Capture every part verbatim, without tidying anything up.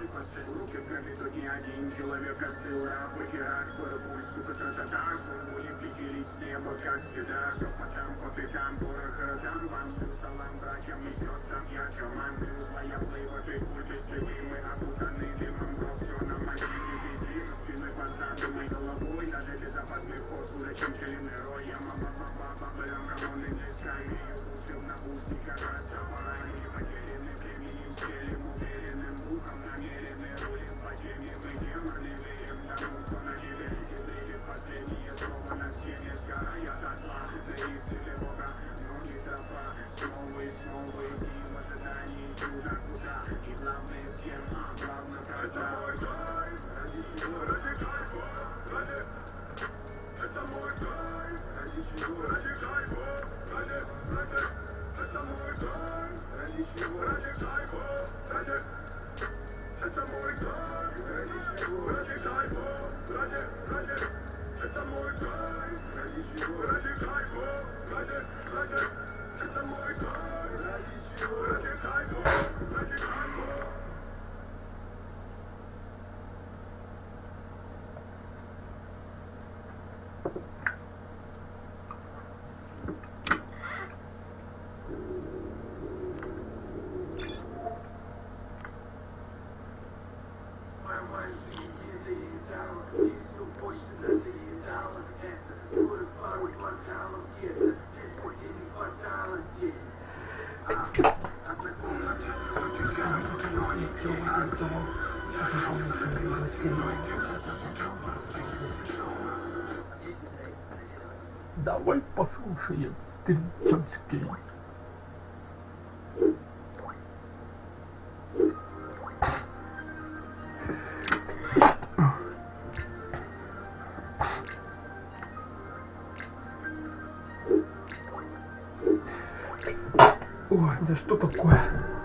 посылки, в итоге один человек остыл, раб, вытирать пыль, сука, та-та-та, шумули, прикелить с неба, как следа, шепотом по пятам, порох родам, вам шлю салам братьям и сестрам, я команду, злая плыва, ты пуль, без следы, мы опутаны дымом, но все на мотиве, везде, за спиной под задумой головой, даже безопасный вход, хуже, чем пчелиный рой, я мама-баба, бабам, колонны, дисками, ушил на ушниках, растопорами, потеряны временем, селим, уверенным духом, намерены, рулим по теме, мы демоны, верим тому, кто на небе, и зрит последнее слово на стене, сгорая дотла, да и силе Бога, ноги тропа, снова и снова идти в ожидании чуда, куда, и главное с кем, а главное когда. Это мой кайф, ради чего, ради кайфа, ради, это мой кайф, ради чего, ради кайфа, ради, ради, это мой кайф, ради чего, ради кайфа, ради, это мой кайф, ради чего, ради кайфа, ради, ради, это мой кайф, ради чего, ради кайфа, ради, ради, это мой кайф, ради чего, ради кайфа, ради кайфа. Давай послушаем Стрельцовский. Ой, да что такое?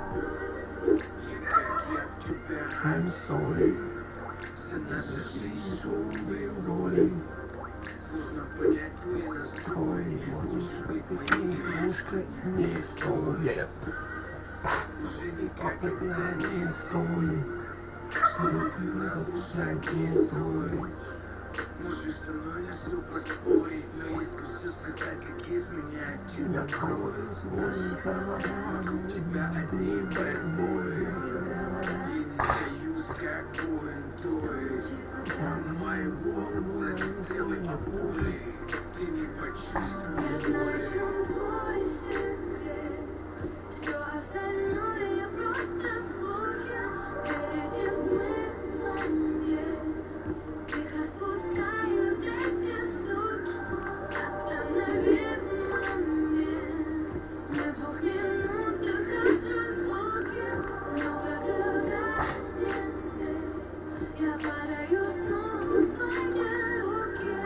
I'm sorry. Вся наша жизнь шумной волей. Сложно понять твой настрой. Хочешь быть моей игрушкой? Не стоит. Уже никогда не стоит. Чтобы ты разрушать не стоит. Можешь со мной на все поспорить, но если все сказать, как изменять тебя кроет злость, вокруг тебя одни бэтбои. Я не сдаюсь, как воин, то есть моего амура не стрелы, а пули. Ты не почувствуешь боль. Все остальное просто слухи, перед этим смыслом нет. Их распускают эти суки, останови в момент. На двух минутах от разлуки, но когда гаснет свет, я падаю снова в твои руки.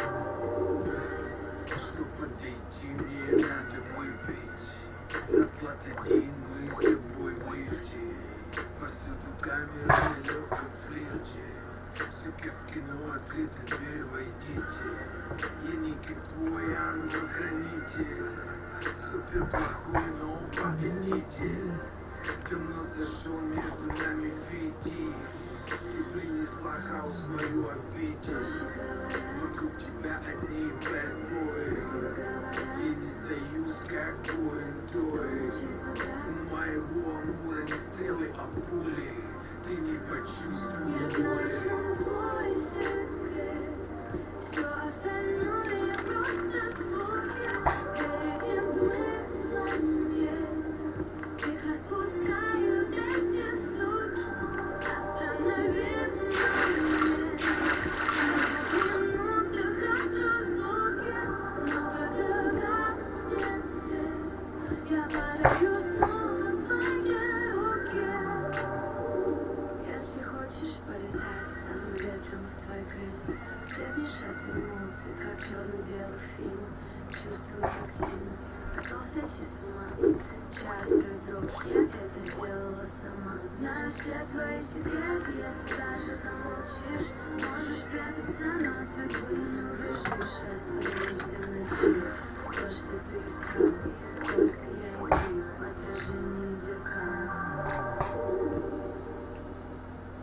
Чтоб подойти, мне надо мой бить. Расклад один, мы с тобой в лифте. Повсюду камеры на легком флирте. Все как в кино, открыта дверь, войдите. Я никакой ангел-хранитель. Супер плохой, но победитель. Давно зажжен между нами фитиль. Ты принесла хаос в мою обитель. Вокруг тебя одни бэтбои. Я не сдаюсь, как воин, то есть у моего амура не стрелы, а пули. Ты не почувствуешь боли. Твой секрет, все остальное просто слухи, перед этим смыслом нет. Их распускают эти суки, останови в момент. На минутах от разлуки, но когда гаснет свет, я падаю снова в твои руки. Если хочешь полетать, стану ветром в твои крылья. Слепнешь от эмоций, как черно-белый фильм. Чувствую картину, готов сойти с ума. Частую дрожь, я это сделала сама. Знаю все твои секреты, если даже промолчишь. Можешь прятаться, но от судьбы не убежишь. Растворюсь в ночи, то, что ты искал. Только я и ты в отражении зеркал.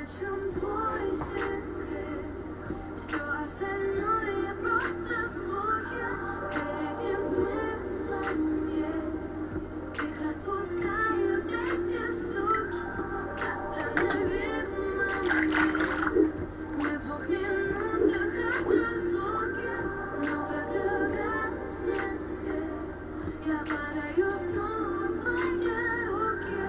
чем твой секрет? Все остальное просто слухи. Этим смыслом нет. Их распускают эти суки. Останови момент. Мы в двух минутах от разлуки. Но когда гаснет свет, я падаю снова в твои руки.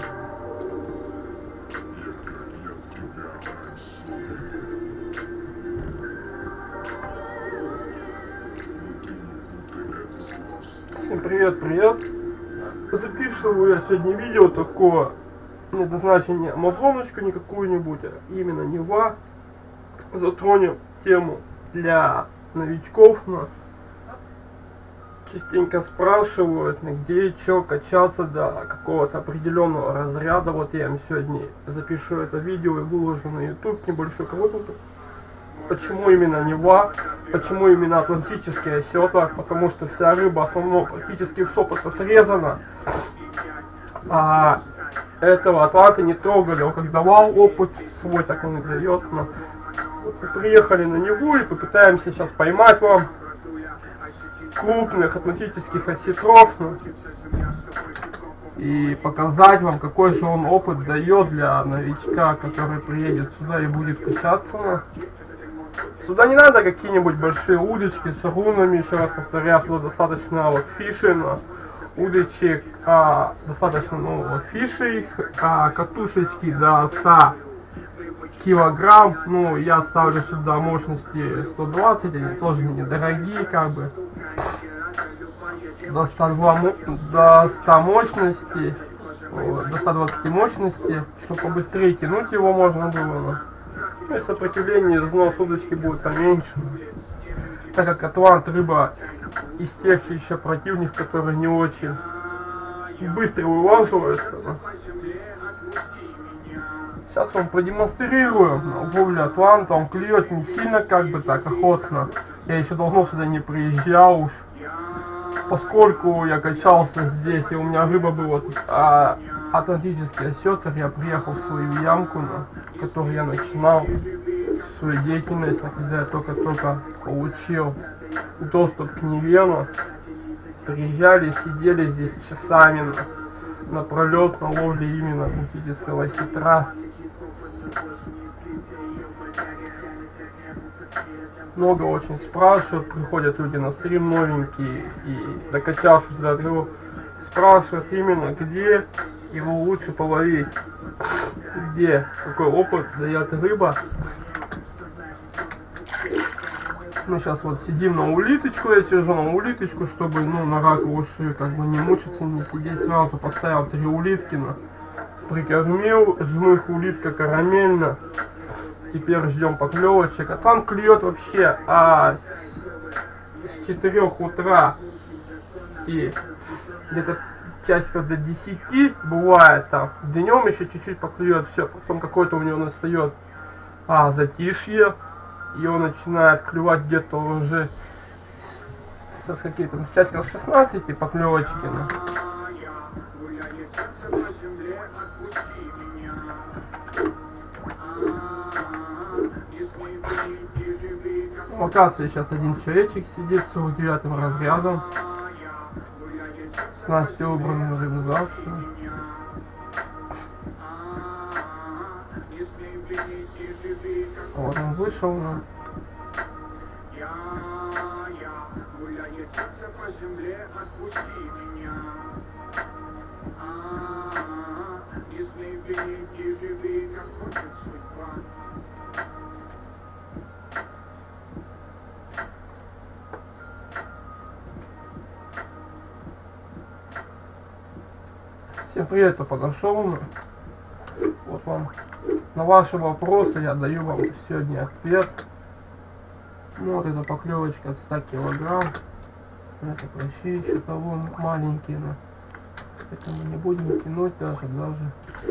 Всем привет, привет! Записываю я сегодня видео такое, недозначение не амазоночку не какую-нибудь, а именно Нева. Затронем тему для новичков. Нас частенько спрашивают, где и что качаться до какого-то определенного разряда. Вот я им сегодня запишу это видео и выложу на YouTube небольшой выпуск. Почему именно Нева? Почему именно Атлантический осетр? Потому что вся рыба в основном практически в сопота срезана. А этого Атланта не трогали. Он как давал опыт свой, так он и дает. Но вот мы приехали на Неву и попытаемся сейчас поймать вам крупных атлантических осетров. Ну, и показать вам, какой же он опыт дает для новичка, который приедет сюда и будет качаться. Ну, сюда не надо какие-нибудь большие удочки с рунами, еще раз повторяю, сюда достаточно вот фишинг, удочек, а, достаточно ну, вот фишей, а, катушечки до ста килограмм, ну я ставлю сюда мощности сто двадцать, они тоже недорогие как бы, до ста мощности, вот, до ста двадцати мощности, чтобы побыстрее тянуть его можно было. Ну и сопротивление износ удочки будет поменьше, так как атлант рыба из тех еще противников, которые не очень быстро вылаживаются. Сейчас вам продемонстрируем на ловле атланта. Он клюет не сильно как бы так охотно. Я еще давно сюда не приезжал уж, поскольку я качался здесь и у меня рыба была тут. А Атлантический осетр, я приехал в свою ямку, на которой я начинал свою деятельность, когда я только-только получил доступ к Неве. Приезжали, сидели здесь часами на, напролет на ловле именно атлантического осетра. Много очень спрашивают, приходят люди на стрим новенькие и докачавшись до этого, спрашивают именно где его лучше половить, где, какой опыт дает рыба. Мы сейчас вот сидим на улиточку, я сижу на улиточку, чтобы ну на раковую шею как бы не мучиться, не сидеть, сразу поставил три улиткина, прикормил, жмых улитка карамельно. Теперь ждем поклевочек, а там клюет вообще а с четырёх утра и где-то часиков до десяти бывает там. Днем еще чуть-чуть поклюет, все, потом какой-то у него настает а, затишье, и он начинает клювать где-то уже с, с какие-то с часиков шестнадцати поклевочки. Ну. В локации сейчас один человечек сидит с сорок девятым разрядом. Снасть убранный рюкзак. Вот он вышел. На. Всем привет, кто подошел. Вот вам на ваши вопросы я даю вам сегодня ответ. Ну, вот эта поклевочка от ста килограмм. Это вообще еще того маленький, но это мы не будем тянуть даже, даже.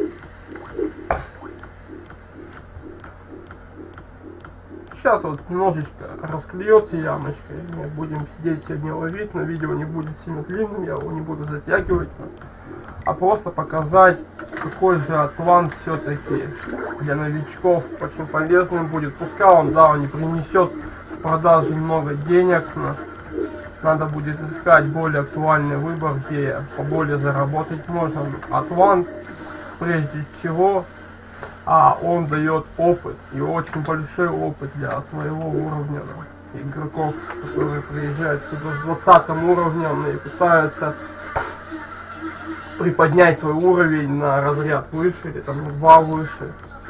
Сейчас вот немножечко расклеется ямочка, и мы будем сидеть сегодня ловить, но видео не будет сильно длинным, я его не буду затягивать, а просто показать, какой же атлант все-таки для новичков очень полезным будет. Пускай он, да, он не принесет в продаже много денег, но надо будет искать более актуальный выбор, где поболее заработать можно. Атлант, прежде всего, а он дает опыт, и очень большой опыт для своего уровня, да, игроков, которые приезжают сюда с двадцатым уровнем и пытаются приподнять свой уровень на разряд выше или там два выше.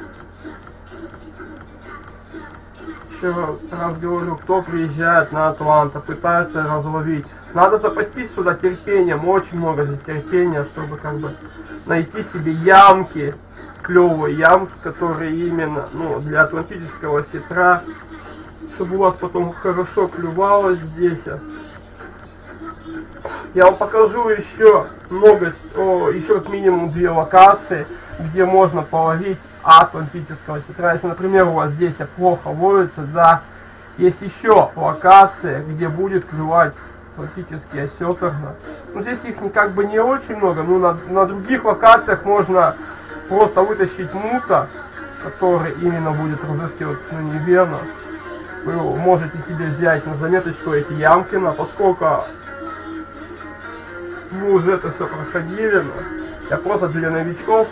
Еще раз говорю, кто приезжает на Атланта, пытается разловить, надо запастись сюда терпением, очень много здесь терпения, чтобы как бы найти себе ямки, клевые ямки, которые именно, ну, для атлантического сетра, чтобы у вас потом хорошо клювалось здесь. Я вам покажу еще много, о, еще как минимум две локации, где можно половить атлантического сетра. Если, например, у вас здесь плохо ловится, да, есть еще локация, где будет клювать атлантический осетр. Ну, здесь их как бы не очень много, но на, на других локациях можно просто вытащить мута, который именно будет разыскиваться на Неверно. Вы можете себе взять на заметочку эти ямки, но поскольку мы уже это все проходили, но я просто для новичков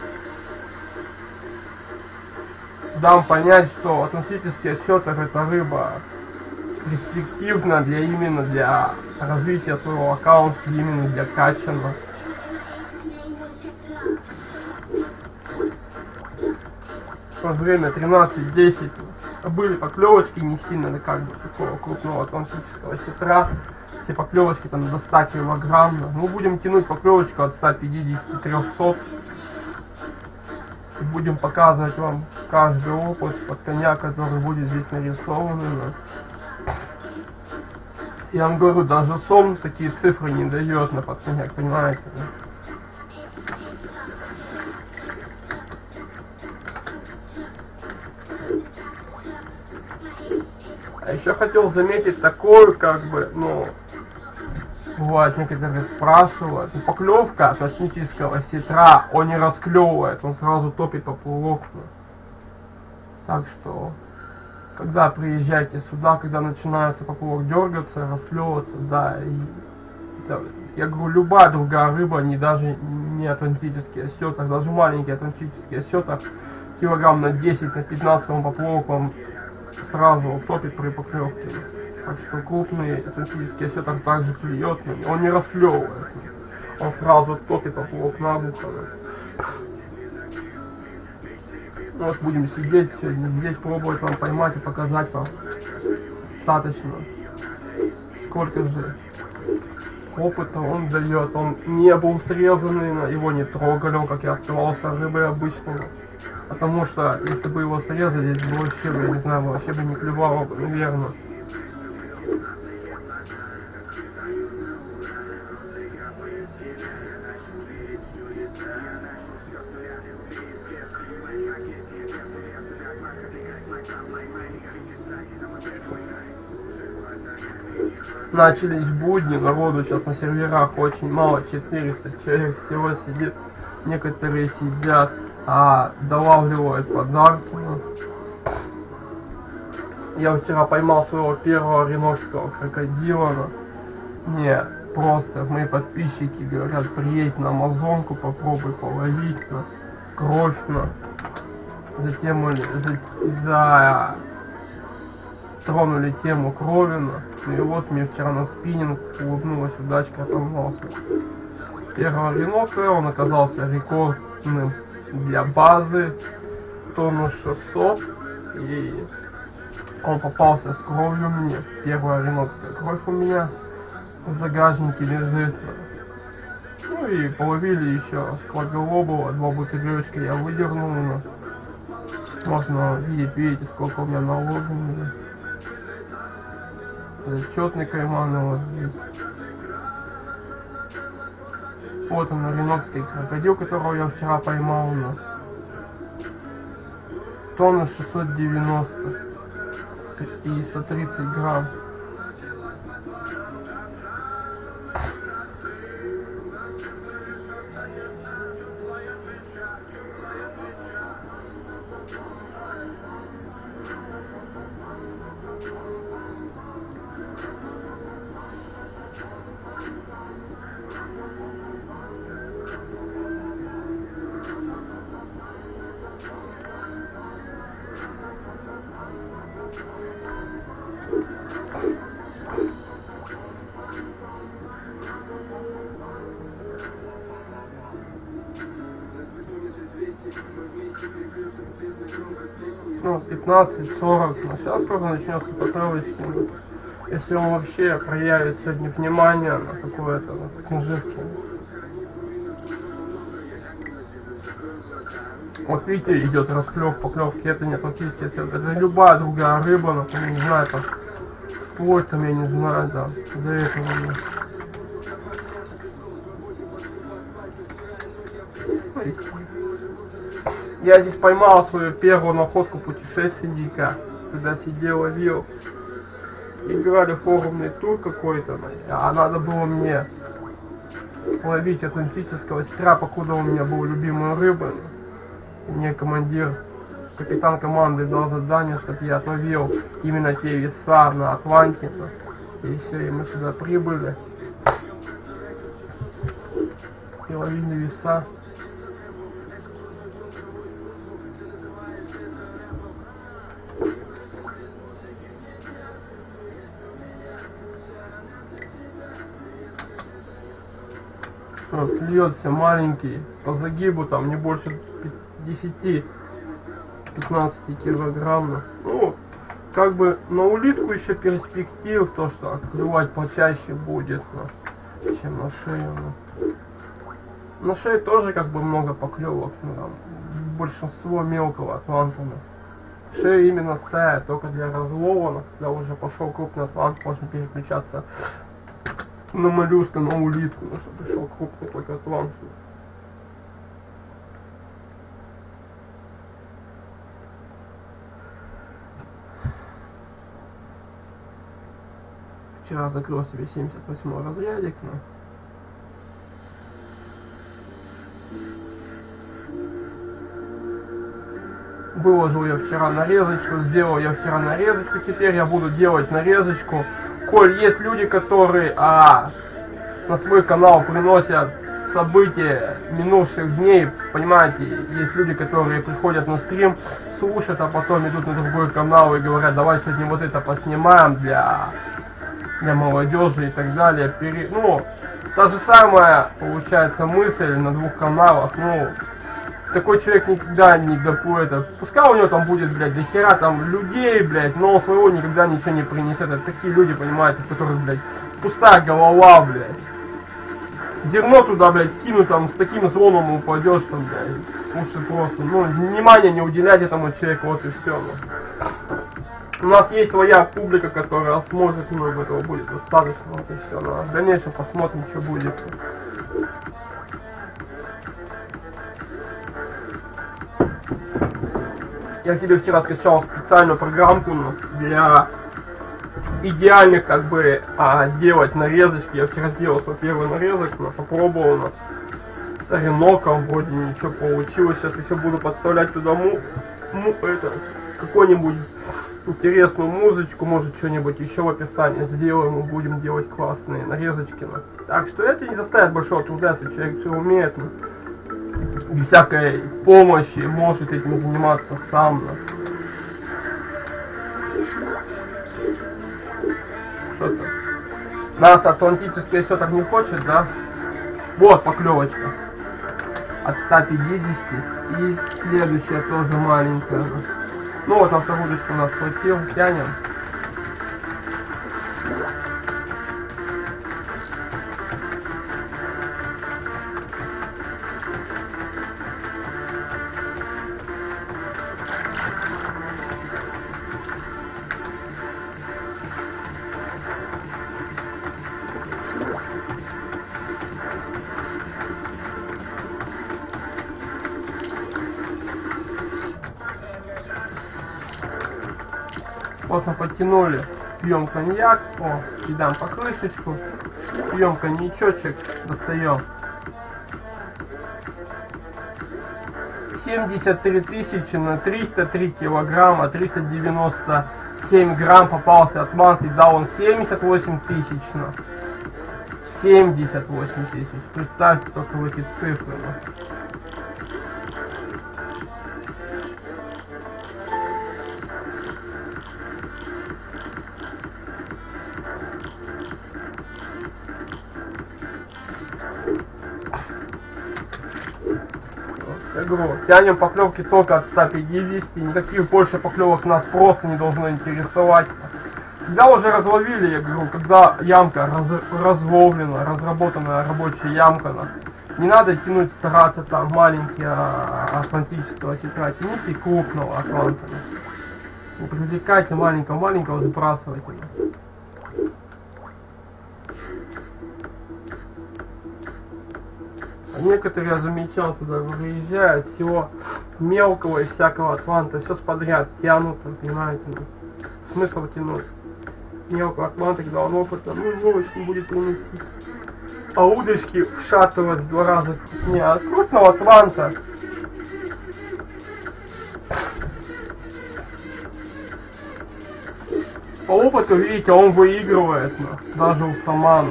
дам понять, что атлантический осетр — это рыба перспективна для именно для развития своего аккаунта, именно для качества. Время тринадцать десять. Были поклевочки, не сильно, как бы, такого крупного атлантического сетра. Все поклевочки там до ста килограмм. Мы будем тянуть поклевочку от ста пятидесяти до трёхсот. Будем показывать вам каждый опыт под коня, который будет здесь нарисован. Я вам говорю, даже сом такие цифры не дает на подконяк, понимаете? А еще хотел заметить такое, как бы, ну, бывает, некоторые спрашивают, ну, поклевка атлантического сетра, он не расклевывает, он сразу топит поплавок. Так что, когда приезжаете сюда, когда начинается поплавок дергаться, расклевываться, да, и это, я говорю, любая другая рыба, не даже не атлантический осетр, даже маленький атлантический осетр, килограмм на десять, на пятнадцать он поплавок вам сразу топит при поклевке. Так что крупный атлантический осетр также клюет, он не расклевывает, он сразу топит поплавок набухо. Вот будем сидеть сегодня здесь, пробовать вам поймать и показать вам достаточно, сколько же опыта он дает. Он не был срезанный, его не трогали, он как и оставался рыбой обычной. Потому что если бы его срезали, здесь бы вообще, я не знаю, вообще бы не клевало бы, наверное. Начались будни, народу сейчас на серверах очень мало, четыреста человек всего сидит, некоторые сидят, а долавливают подарки. Я вчера поймал своего первого ренокского крокодила. Не, просто мои подписчики говорят, приедь на Амазонку, попробуй половить, на кровь, на. Затем мы за, за тронули тему крови, на. И вот мне вчера на спиннинг улыбнулась удачка, оторвался. Первого ренока, он оказался рекордным для базы, тонну шестьсот, и он попался с кровью мне. Первая ренокская кровь у меня в загажнике лежит. Ну и половили еще складголобого, два бутылечка я выдернул. Но можно видеть, видите, сколько у меня наложено. Зачетный кайман вот здесь. Вот он, ренокский крокодил, которого я вчера поймал. На тонна шестьсот девяносто и сто тридцать грамм. ну, пятнадцать сорок, но сейчас тоже начнется поклевочки. Если он вообще проявит сегодня внимание на какое-то на наживки. Вот видите, идет расклев, поклевки, это не атлантический цвет, это любая другая рыба, например, не знаю, там, вплоть там, я не знаю, да, до этого нет. Я здесь поймал свою первую находку путешественника, когда сидел, ловил. Играли форумный тур какой-то, а надо было мне ловить атлантического сетра, покуда у меня был любимой рыбой. Мне командир, капитан команды дал задание, чтобы я отловил именно те веса на Атланте. И все, и мы сюда прибыли. И ловили веса. Вот, льется маленький, по загибу там не больше десяти-пятнадцати килограмм. Ну, как бы на улитку еще перспектив, то что клювать почаще будет, ну, чем на шею. Ну. На шее тоже как бы много поклевок, ну, там, большинство мелкого атланта. Ну. Шея именно стая только для разлова, но когда уже пошел крупный атлант, можно переключаться на моллюска, на улитку, ну, чтобы пришел крупный только атлант. Вчера закрыл себе семьдесят восьмой разрядик, но... Выложил я вчера нарезочку, сделал я вчера нарезочку, теперь я буду делать нарезочку. Коль есть люди, которые а, на свой канал приносят события минувших дней, понимаете, есть люди, которые приходят на стрим, слушают, а потом идут на другой канал и говорят, давай сегодня вот это поснимаем для, для молодежи и так далее. Пере... Ну, та же самая, получается, мысль на двух каналах, ну, такой человек никогда не допустит. Пускай у него там будет, блядь, до хера там людей, блядь, но своего никогда ничего не принесет. Это такие люди, понимаете, у которых, блядь, пустая голова, блядь. Зерно туда, блядь, кинуть, там, с таким звоном упадешь, там, блядь. Лучше просто, ну, внимания не уделять этому человеку, вот и все. Ну. У нас есть своя публика, которая смотрит, ну, этого будет достаточно, вот и все. Ну, в дальнейшем посмотрим, что будет. Я себе вчера скачал специальную программку, ну, для идеальных, как бы, а, делать нарезочки. Я вчера сделал свой первый нарезок, но попробовал у нас с ореноком, вроде ничего получилось. Сейчас еще буду подставлять туда му, му это, какую-нибудь интересную музычку, может что-нибудь еще в описании сделаем и будем делать классные нарезочки. Ну. Так что это не заставит большого труда, если человек все умеет. Ну. Без всякой помощи может этим заниматься сам. Что-то. Нас атлантическое все так не хочет, да? Вот поклевочка. От ста пятидесяти. И следующая тоже маленькая. Ну вот автовудочку у нас хватил. Тянем. Вот мы подтянули, пьем коньяк, о, кидаем по крышечку, пьем коньячочек, достаем. семьдесят три тысячи на триста три килограмма, триста девяносто семь грамм попался Атлант и дал он семьдесят восемь тысяч. На семьдесят восемь тысяч. Представьте только в эти цифры. На. Я говорю, тянем поклевки только от ста пятидесяти, никаких больше поклевок нас просто не должно интересовать. Когда уже разловили, я говорю, когда ямка раз, разловлена, разработанная рабочая ямка, не надо тянуть, стараться там маленькие а, атлантического сетра, тяните крупного атланта. Не привлекайте маленького-маленького, сбрасывайте. А некоторые, я замечал, сюда выезжают, всего мелкого и всякого атланта, все подряд тянут, понимаете, ну, смысл тянуть. Мелкого атланта, когда он опытно, ну, ну, очень будет приносить. А удочки вшатывать в два раза крупнее, а крупного атланта по опыту, видите, он выигрывает, ну, даже у самана.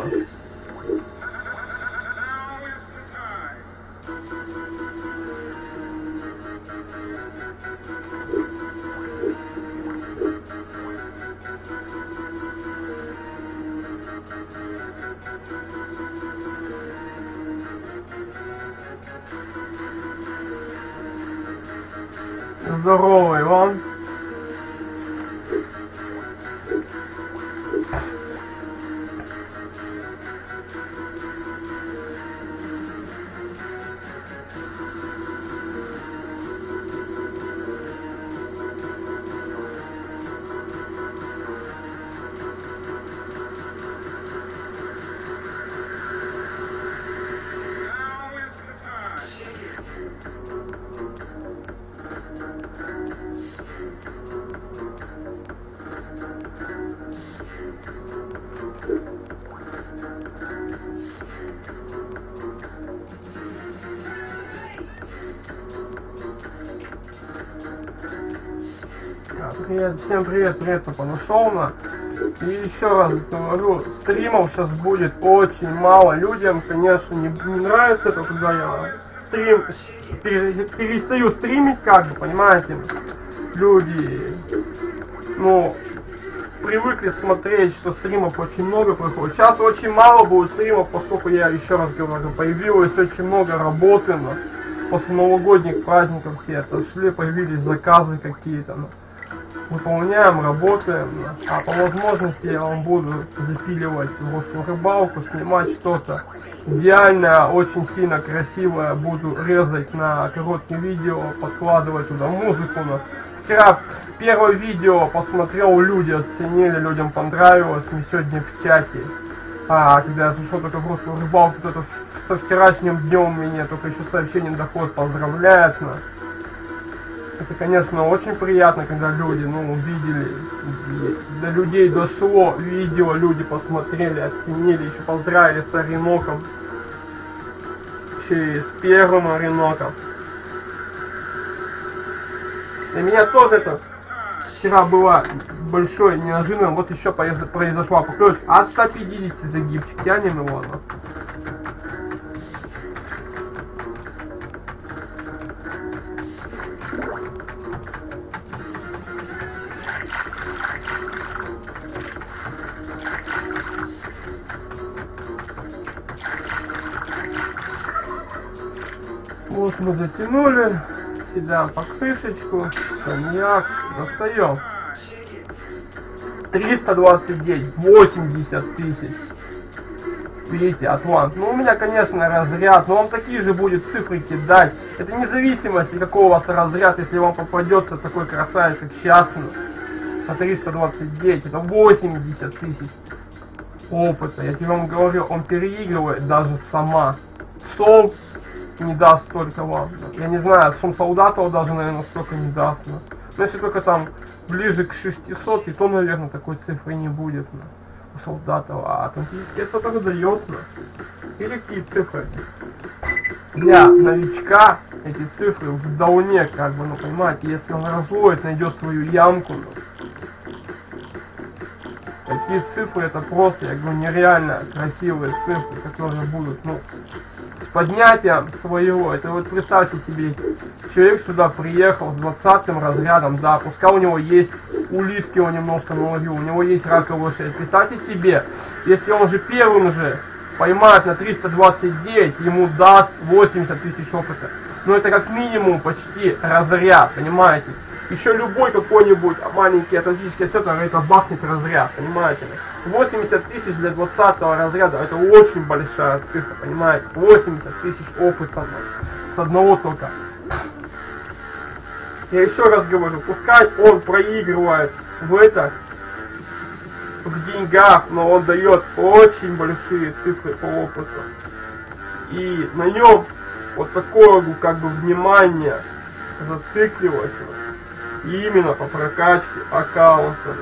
Здорово, Иван. Привет, всем привет, привет, кто понашел на. И еще раз говорю, стримов сейчас будет очень мало. Людям, конечно, не, не нравится это, когда я стрим пере, перестаю стримить, как бы, понимаете. Люди, ну, привыкли смотреть, что стримов очень много проходит. Сейчас очень мало будет стримов, поскольку я, еще раз говорю, появилось очень много работы. Но после новогодних праздников все отошли, появились заказы какие-то. Но выполняем, работаем, а по возможности я вам буду запиливать в рыбалку, снимать что-то идеальное, очень сильно красивое, буду резать на короткие видео, подкладывать туда музыку. Но вчера первое видео посмотрел, люди оценили, людям понравилось, мне сегодня в чате, а когда я зашел только в русскую рыбалку, то это со вчерашним днем мне только еще сообщение доход поздравляет. Но это, конечно, очень приятно, когда люди, ну, увидели, до людей дошло видео, люди посмотрели, оценили, еще поздравили с Ореноком, еще и с первым Ореноком. Для меня тоже это вчера было большой неожиданно, вот еще произошла поклевочка от ста пятидесяти загибчик, тянем его, но. Вот мы затянули, седаем по крышечку, коньяк, достаем. триста двадцать девять, восемьдесят тысяч. Видите, атлант. Ну, у меня, конечно, разряд, но вам такие же будет цифры кидать. Это независимости, какого у вас разряд, если вам попадется такой красавец, как сейчас, на триста двадцать девять, это восемьдесят тысяч опыта. Я тебе вам говорю, он переигрывает даже сама. Сол не даст столько вам. Я не знаю, Сом Солдатова даже, наверное, столько не даст. Но, но если только там ближе к шестисот, и то, наверное, такой цифры не будет. Но, у Солдатова. А Атлантический что-то дает. Но. И какие цифры? Для новичка эти цифры в дауне, как бы, ну, понимаете, если он разловит, найдет свою ямку. Ну, такие цифры, это просто, я говорю, нереально красивые цифры, которые будут, ну, поднятием своего. Это вот представьте себе, человек сюда приехал с двадцатым разрядом, да, пускай у него есть улитки, он немножко наловил, у него есть раковая шесть. Представьте себе, если он же первым же поймает на триста двадцать девять, ему даст восемьдесят тысяч опыта. Но это как минимум почти разряд, понимаете? Еще любой какой-нибудь маленький атлантический осетр, это бахнет разряд, понимаете? восемьдесят тысяч для двадцатого разряда, это очень большая цифра, понимаете? восемьдесят тысяч опыта с одного только. Я еще раз говорю, пускай он проигрывает в это, в деньгах, но он дает очень большие цифры по опыту. И на нем вот такое как бы внимание зацикливать именно по прокачке аккаунта.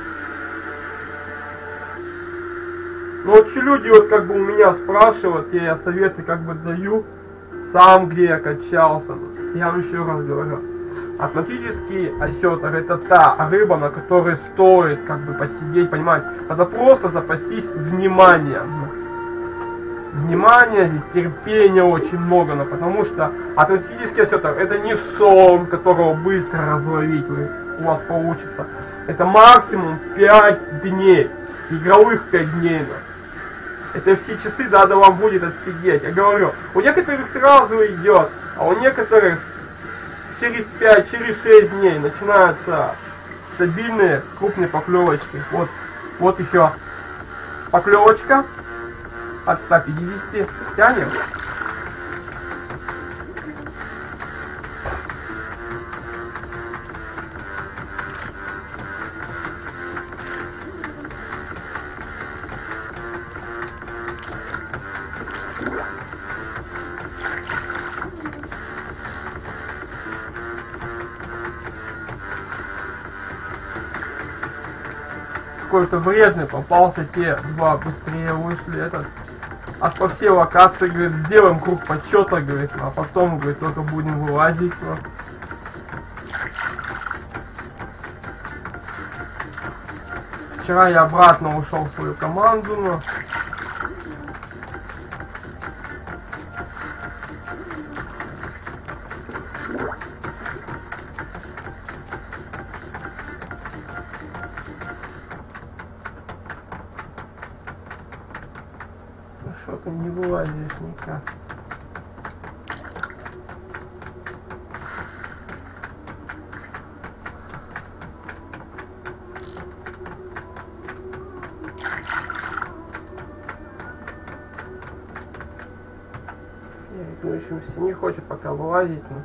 Ну вот что люди вот как бы у меня спрашивают, те я советы как бы даю, сам где я качался. Я вам еще раз говорю, атлантический осетр это та рыба, на которой стоит как бы посидеть, понимаете, надо просто запастись вниманием. Внимание, здесь терпения очень много, но потому что атлантический осетр это не сон, которого быстро разловить вы, у вас получится. Это максимум пять дней, игровых пять дней. Но. Это все часы надо вам будет отсидеть. Я говорю, у некоторых сразу идет, а у некоторых через пять, через шесть дней начинаются стабильные крупные поклевочки. Вот, вот еще поклевочка. От ста пятидесяти тянем. Какой-то вредный попался, те два быстрее вышли. Этот а по всей локации, говорит, сделаем круг почета, говорит, а потом, говорит, только будем вылазить. Вот. Вчера я обратно ушел в свою команду, но... Что-то не вылазит никак. В общем, все не хочет пока вылазить. Но...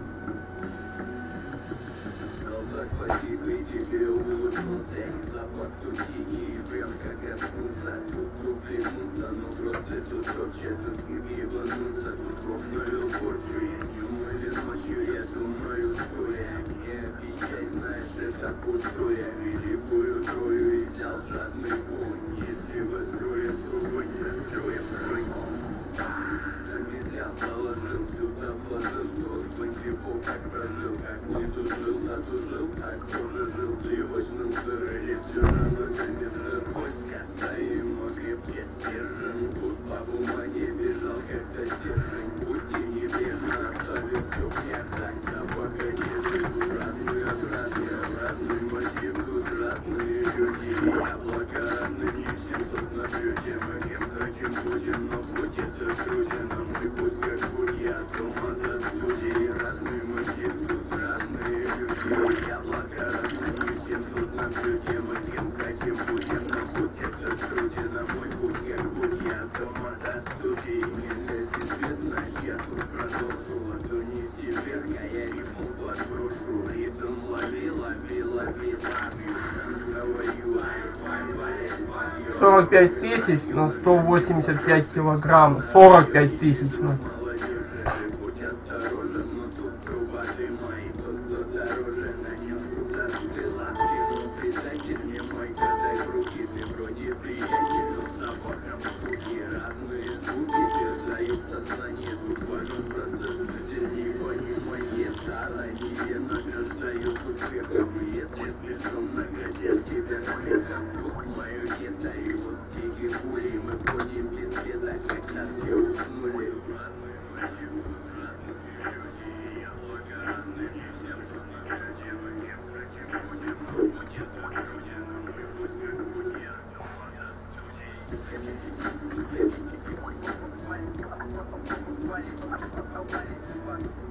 сорок пять тысяч на сто восемьдесят пять килограмм. сорок пять тысяч. Ну. What?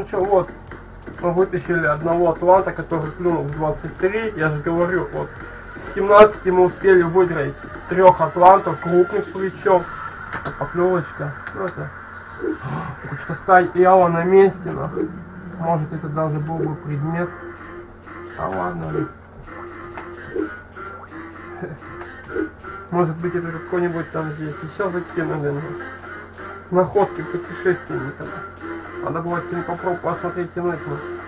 общем, вот, мы вытащили одного атланта, который клюнул в двадцать три. Я же говорю, вот, с семнадцати мы успели выиграть трех атлантов, крупных причем. Поклевочка. Ну, это... Ручка стояла на месте, нахуй. Может, это даже был бы предмет. А ладно. Может быть, это какой-нибудь там здесь еще закинули. Находки путешественника. Надо было тем попробовать посмотреть тянуть.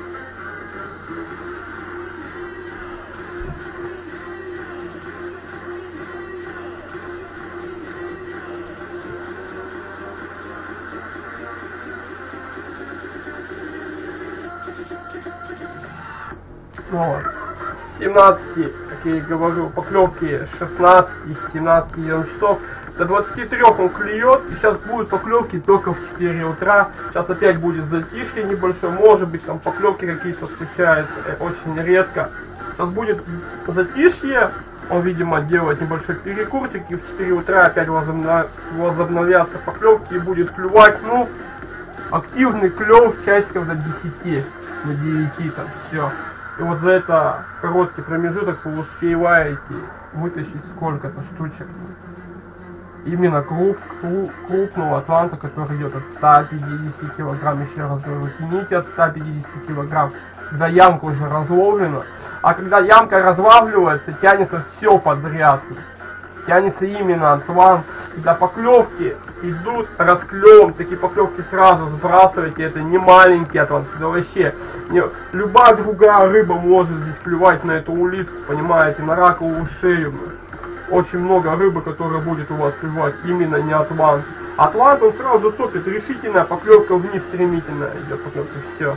Ну вот. С семнадцати, как я и говорю, поклевки с шестнадцати, с семнадцати часов до двадцати трёх он клюет. И сейчас будут поклевки только в четыре утра. Сейчас опять будет затишье небольшое. Может быть, там поклевки какие-то случаются. Очень редко. Сейчас будет затишье. Он, видимо, делает небольшой перекурчик. И в четыре утра опять возобнов... возобновятся поклевки. И будет клювать. Ну, активный клев часиков до десяти. До девяти там все. И вот за это короткий промежуток вы успеваете вытащить сколько-то штучек. Именно круп, круп, крупного атланта, который идет от ста пятидесяти килограмм. Еще раз говорю, тяните от ста пятидесяти килограмм, когда ямка уже разловлена. А когда ямка разлавливается, тянется все подряд. Тянется именно атлант. Когда поклевки идут расклевом, такие поклевки сразу сбрасывайте. Это не маленький атлант, это вообще не, любая другая рыба может здесь клевать на эту улитку, понимаете, на раковую шею. Очень много рыбы, которая будет у вас клевать, именно не атлант. Атлант он сразу топит, решительная поклевка вниз стремительная идет поклевка, все.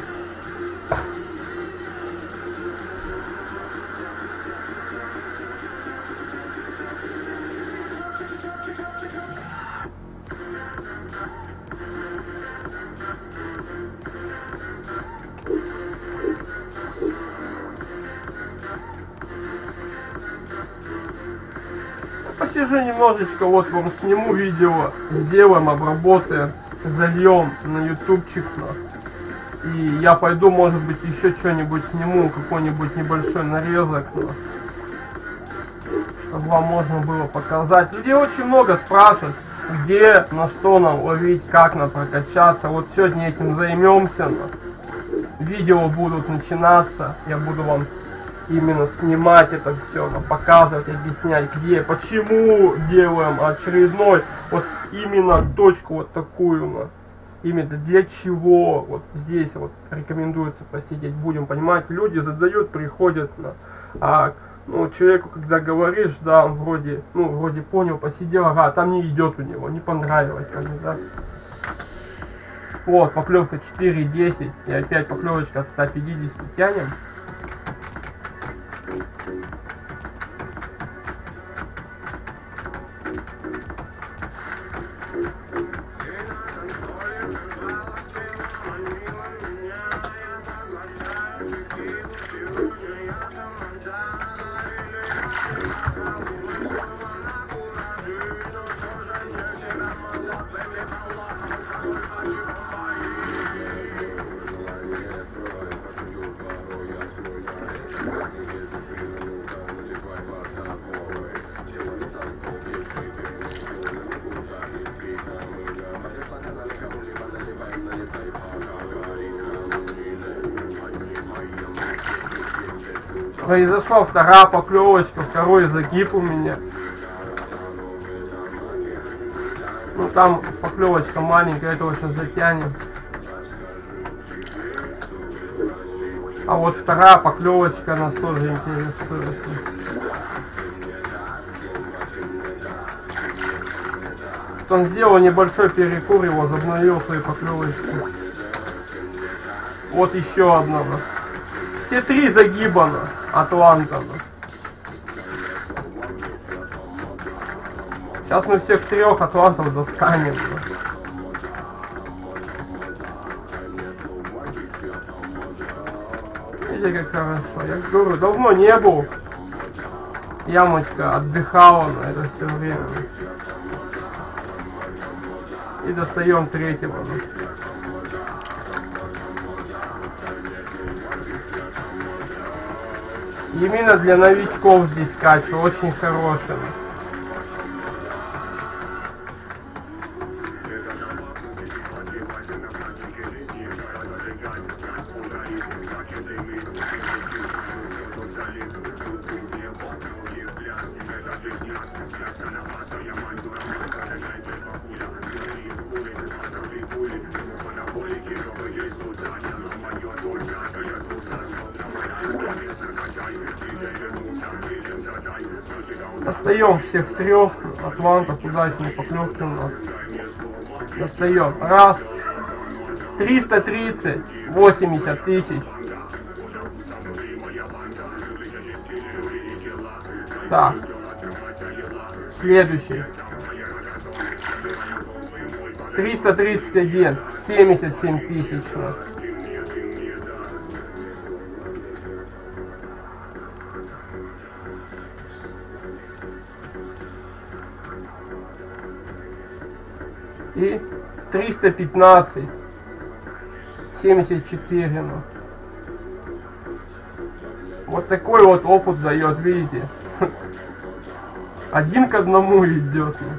Посижу немножечко, вот вам сниму видео, сделаем, обработаем, зальем на ютубчик. И я пойду, может быть, еще что-нибудь сниму, какой-нибудь небольшой нарезок, но, чтобы вам можно было показать. Людей очень много спрашивают, где, на что нам ловить, как нам прокачаться. Вот сегодня этим займемся. Но. Видео будут начинаться, я буду вам именно снимать это все, показывать, объяснять, где, почему делаем очередной, вот именно точку вот такую, но, именно для чего, вот здесь вот рекомендуется посидеть, будем понимать, люди задают, приходят, на, а ну, человеку, когда говоришь, да, он вроде, ну, вроде понял, посидел, ага, там не идет у него, не понравилось, как бы, да. Вот, поклевка четыре десять, и опять поклевочка от ста пятидесяти тянем. Произошла вторая поклевочка, второй загиб у меня. Ну там поклевочка маленькая, этого сейчас затянем. А вот вторая поклевочка нас тоже интересует. Он сделал небольшой перекур и возобновил свои поклевочки. Вот еще одна. Все три загиба атланта. Сейчас мы всех трех атлантов достанем. Видите, как хорошо. Я говорю, давно не был. Ямочка отдыхала на это все время. И достаем третьего. Именно для новичков здесь качество очень хорошее. Достаем всех трех атлантов, удачные поклевки у нас. Достаем. Раз. триста тридцать. восемьдесят тысяч. Так. Следующий. триста тридцать один. семьдесят семь тысяч. И триста пятнадцать. семьдесят четыре. Ну. Вот такой вот опыт дает, видите. Один к одному идет. Ну.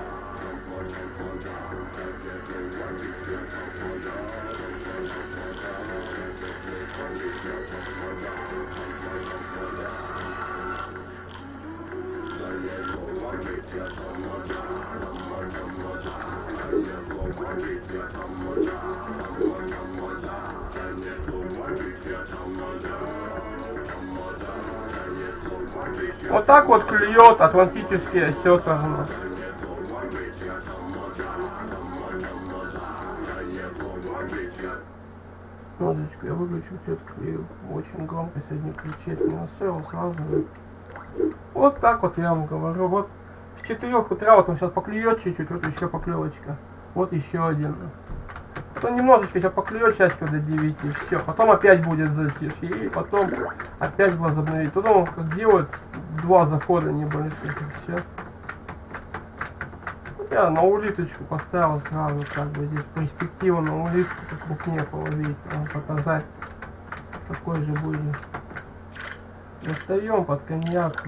Вот так вот клюет атлантический осетр. Ножичку я выключу, тетка очень громко сегодня кричит, не настроил сразу. Вот так вот я вам говорю. Вот в четырёх утра вот он сейчас поклюет чуть-чуть, вот еще поклевочка. Вот еще один. То немножечко сейчас поклюет часиков до девяти, все. Потом опять будет затишье, и потом опять возобновить. Потом как делать два захода небольших, и все. Я на улиточку поставил сразу, как бы здесь перспектива на улитку покрупнее половить, вам показать, какой же будет. Достаем под коньяк.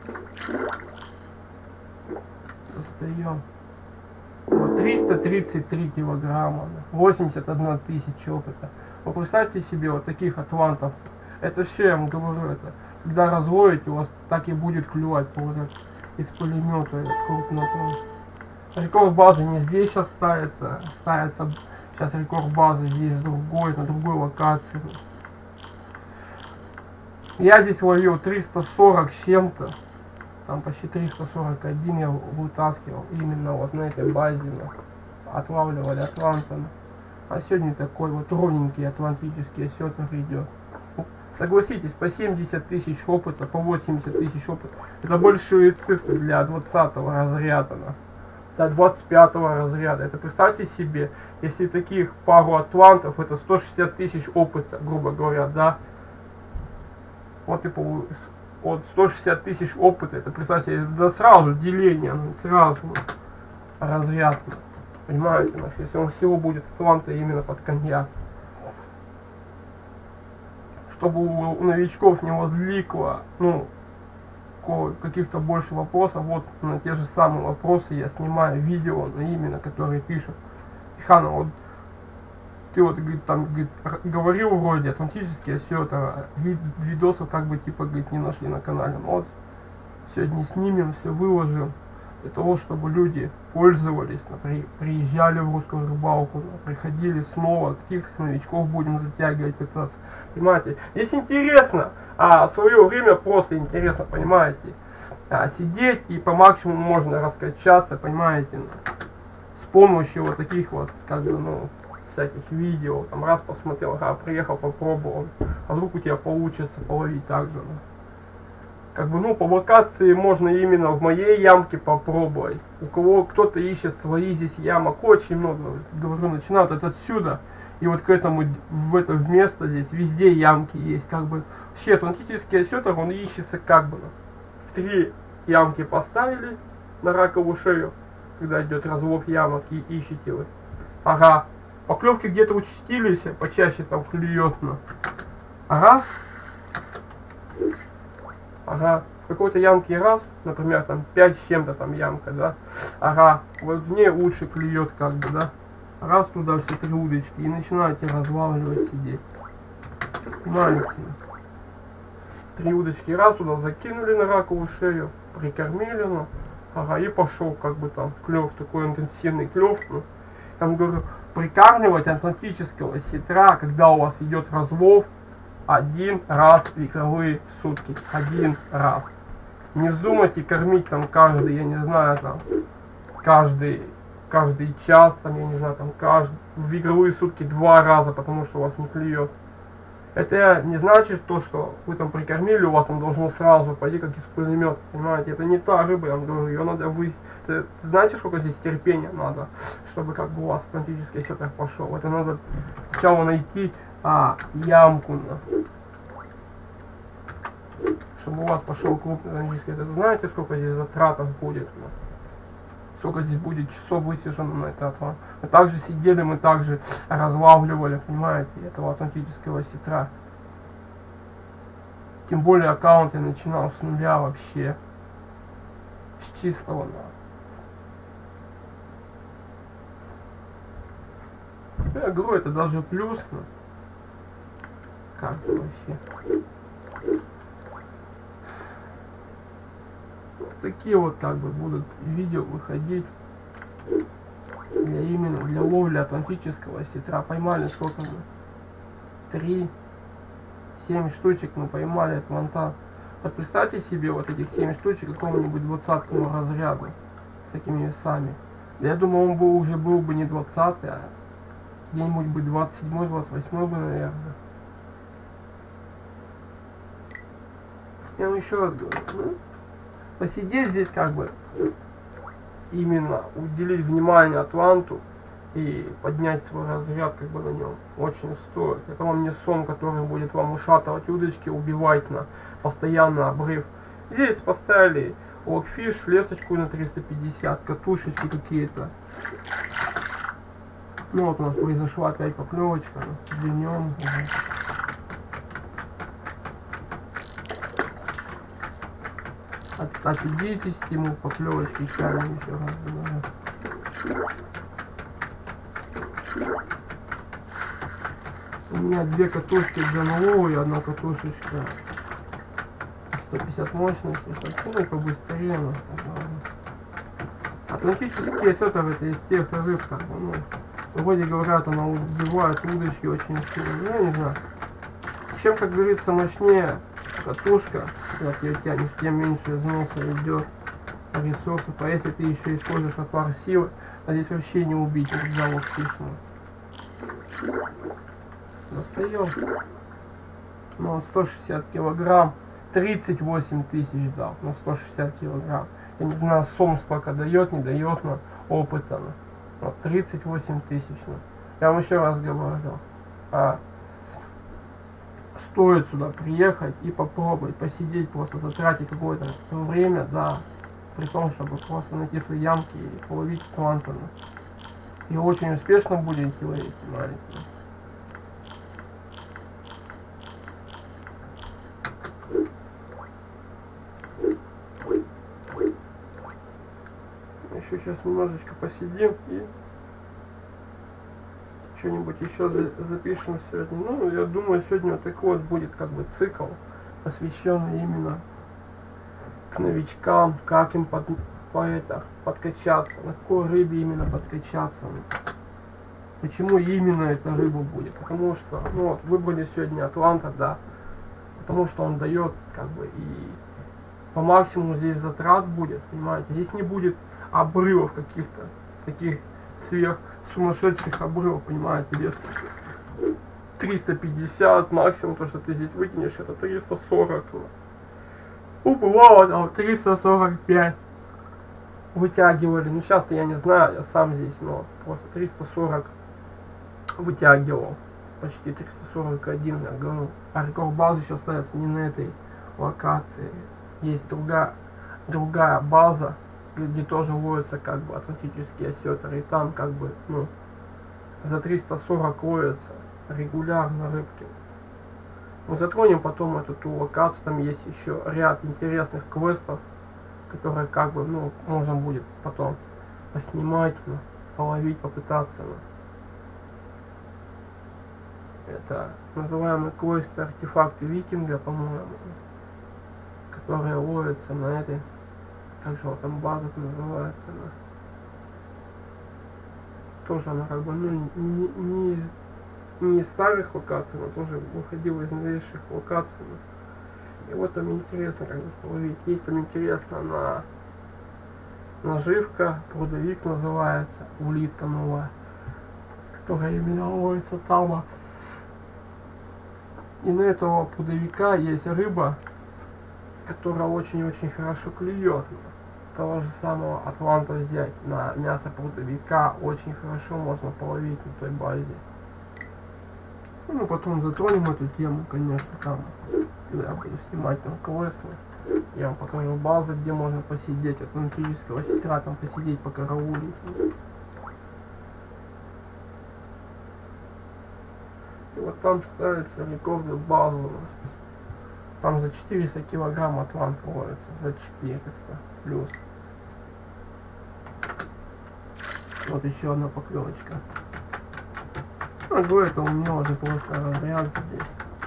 Достаем. Вот, триста тридцать три килограмма, восемьдесят одна тысяча опыта. Вы представьте себе вот таких атлантов. Это все, я вам говорю, это когда разводите, у вас так и будет клювать вот из пулемета крупного. Рекорд базы не здесь сейчас ставится, ставится сейчас рекорд базы здесь другой, на другой локации. Я здесь ловил триста сорок с чем-то, там почти триста сорок один я вытаскивал именно вот на этой базе, отлавливали атлантами. А сегодня такой вот ровненький атлантический осетр идет. Согласитесь, по семьдесят тысяч опыта, по восемьдесят тысяч опыта, это большие цифры для двадцатого разряда. До двадцать пятого разряда. Это представьте себе, если таких пару атлантов, это сто шестьдесят тысяч опыта, грубо говоря, да. Вот и вот сто шестьдесят тысяч опыта, это представьте, да сразу деление, сразу разряд. Понимаете, если он всего будет атланта именно под коньяк. Чтобы у новичков не возникло, ну, каких-то больше вопросов, вот на те же самые вопросы я снимаю видео, но именно которые пишут. Хана, вот ты вот говорит, там говорит, говорил вроде атлантический осетр, вид, видосов как бы типа говорит, не нашли на канале. Но вот сегодня снимем, все выложим для того, чтобы люди пользовались, например, приезжали в русскую рыбалку, приходили снова, каких новичков будем затягивать, пытаться, понимаете, здесь интересно, а в свое время просто интересно, понимаете, а, сидеть и по максимуму можно раскачаться, понимаете, с помощью вот таких вот, как бы, ну, всяких видео, там раз посмотрел, а, приехал, попробовал, а вдруг у тебя получится половить так же, ну. Как бы, ну, по локации можно именно в моей ямке попробовать. У кого кто-то ищет свои здесь ямок, очень много, говорю, начинают это отсюда. И вот к этому, в это место здесь, везде ямки есть. Как бы, вообще, атлантический осетр, он ищется как бы, в три ямки поставили на раковую шею, когда идет разлов ямок и ищете вы. Ага, поклевки где-то участились, почаще там клюет, но. А раз. ага, в какой-то ямке раз, например, там пять с чем-то там ямка, да, ага, вот в ней лучше клюет как бы, да, раз туда все три удочки и начинаете разлавливать сидеть, понимаете, три удочки раз туда закинули на раковую шею, прикормили, ну, ага, и пошел как бы там клев, такой интенсивный клев, ну, я вам говорю, прикармливать атлантического сетра, когда у вас идет разлов, один раз в игровые сутки. Один раз. Не вздумайте кормить там каждый, я не знаю, там, каждый, каждый час, там, я не знаю, там, каждый, в игровые сутки два раза, потому что у вас не клюет. Это не значит то, что вы там прикормили, у вас там должно сразу пойти как из пулемета, понимаете? Это не та рыба, я вам говорю, ее надо вы... Это, знаете, сколько здесь терпения надо, чтобы как бы у вас атлантический сетр пошел? Это надо сначала найти а, ямку, на, чтобы у вас пошел крупный атлантический. Это знаете, сколько здесь затратов будет? На? Сколько здесь будет часов высижено на это отвар. Мы также сидели, мы также разлавливали, понимаете, этого атлантического сетра. Тем более аккаунт я начинал с нуля вообще. С чистого, да. Я говорю, это даже плюс. Ну. Как вообще? Такие вот как бы будут видео выходить для именно для ловли атлантического сетра. Поймали сколько мы? Три, семь штучек мы поймали от манта. Вот представьте себе вот этих семь штучек какому-нибудь двадцатому разряду с такими весами. Я думаю, он бы уже был бы не двадцатый, а где-нибудь бы двадцать седьмой, двадцать восьмой бы, наверное. Я вам еще раз говорю, ну, посидеть здесь как бы, именно уделить внимание Атланту и поднять свой разряд как бы на нем очень стоит. Это вам не сон, который будет вам ушатывать удочки, убивать на постоянно обрыв. Здесь поставили локфиш, лесочку на триста пятьдесят, катушечки какие-то. Ну вот у нас произошла опять поклевочка, днем. От ста пятидесяти ему поклевочки тянем еще раз. У меня две катушки для налова и одна катушечка сто пятьдесят мощности. Ну, побыстрее. Ну, атлантические сетры это из тех рыб, как бы, ну, вроде говорят, она убивает удочки очень сильно. Ну, я не знаю. Чем, как говорится, мощнее катушка, когда ты ее тянешь, тем меньше износа идет ресурсов. А если ты еще используешь отвар силы, а здесь вообще не убить за локфишем. Достаем. Ну, сто шестьдесят килограмм, тридцать восемь тысяч дал на сто шестьдесят килограмм. Я не знаю, сом сколько дает, не дает, но опыта. Вот, тридцать восемь тысяч. Я вам еще раз говорю. А, стоит сюда приехать и попробовать посидеть, просто затратить какое-то время, да, при том, чтобы просто найти свои ямки и половить атланта. И очень успешно будете ловить, понимаете. Еще сейчас немножечко посидим и что-нибудь еще за запишем сегодня. Ну, я думаю, сегодня вот такой вот будет как бы цикл, посвященный именно к новичкам, как им под, по это, подкачаться, на какой рыбе именно подкачаться. Почему именно эта рыба будет? Потому что, ну вот, выбрали сегодня Атланта, да, потому что он дает как бы и по максимуму здесь затрат будет, понимаете, здесь не будет обрывов каких-то, таких сверх сумасшедших обрывов, понимаете, вес триста пятьдесят, максимум то, что ты здесь вытянешь, это триста сорок. Ну, бывало там триста сорок пять вытягивали, ну сейчас-то я не знаю, я сам здесь, но просто триста сорок вытягивал, почти триста сорок один, я говорю, а рекорд базы сейчас ставится не на этой локации, есть другая, другая база, где тоже ловятся как бы атлантические сетры, и там как бы, ну, за триста сорок ловятся регулярно рыбки. Мы затронем потом эту ту локацию, там есть еще ряд интересных квестов, которые как бы, ну, можно будет потом поснимать, ну, половить, попытаться. Ну. Это называемые квесты, артефакты викинга, по-моему, которые ловятся на этой, как же вот там база-то называется, ну. Тоже она как бы, ну, не, не из не из старых локаций, но тоже выходила из новейших локаций. И вот там интересно как бы половить. Есть там интересно на наживка, прудовик называется, улитка новая, которая именно ловится там. И на этого прудовика есть рыба, которая очень-очень хорошо клюет. Того же самого атланта взять на мясо прудовика очень хорошо можно половить на той базе. Ну, потом затронем эту тему, конечно, там, когда я буду снимать там квесты. Я вам покажу базы, где можно посидеть, от анатолийского сетра там посидеть, покараулить. И вот там ставится рекорды базы. Там за четыреста килограмм атлант ловится, за четыреста плюс. Вот еще одна поклевочка. Ну, говорит, у меня уже просто разряд здесь.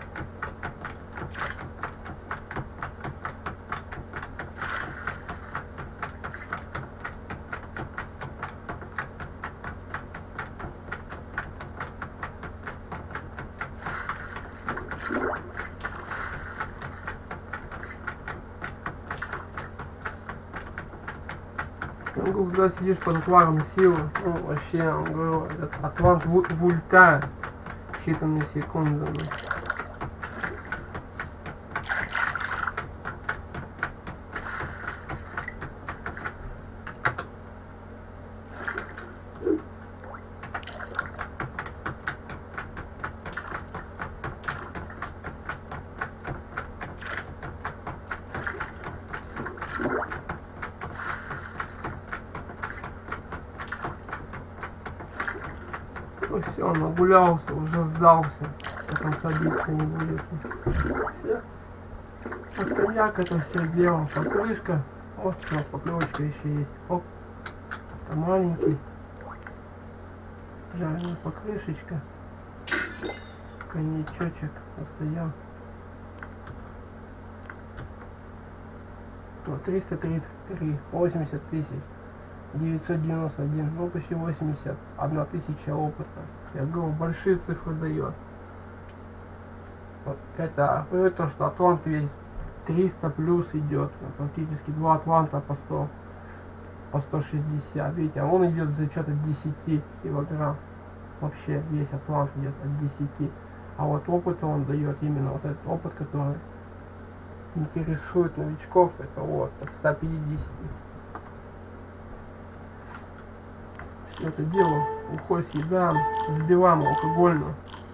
Ну, когда сидишь под отваром силы, ну, вообще, я вам говорю, этот атлант в ульта считанные секунды. Ну все, нагулялся, уже сдался, потом садиться не будет. Все. Под коньяк это все дело, покрышка. Вот, все, поклевочка еще есть. Оп, это маленький. Жареная покрышечка. Коньячочек, достаем. триста тридцать три, восемьдесят тысяч. девятьсот девяносто один, ну почти восемьдесят одна тысяча опыта. Я говорю, большие цифры дает. Вот это, это то, что атлант весь триста плюс идет, практически два атланта по сто, по сто шестьдесят, видите, а он идет за что-то десять килограмм. Вообще весь атлант идет от десяти. А вот опыта он дает именно вот этот опыт, который интересует новичков, это вот от ста пятидесяти. Все это дело уход съедаем, сбиваем алкогольно.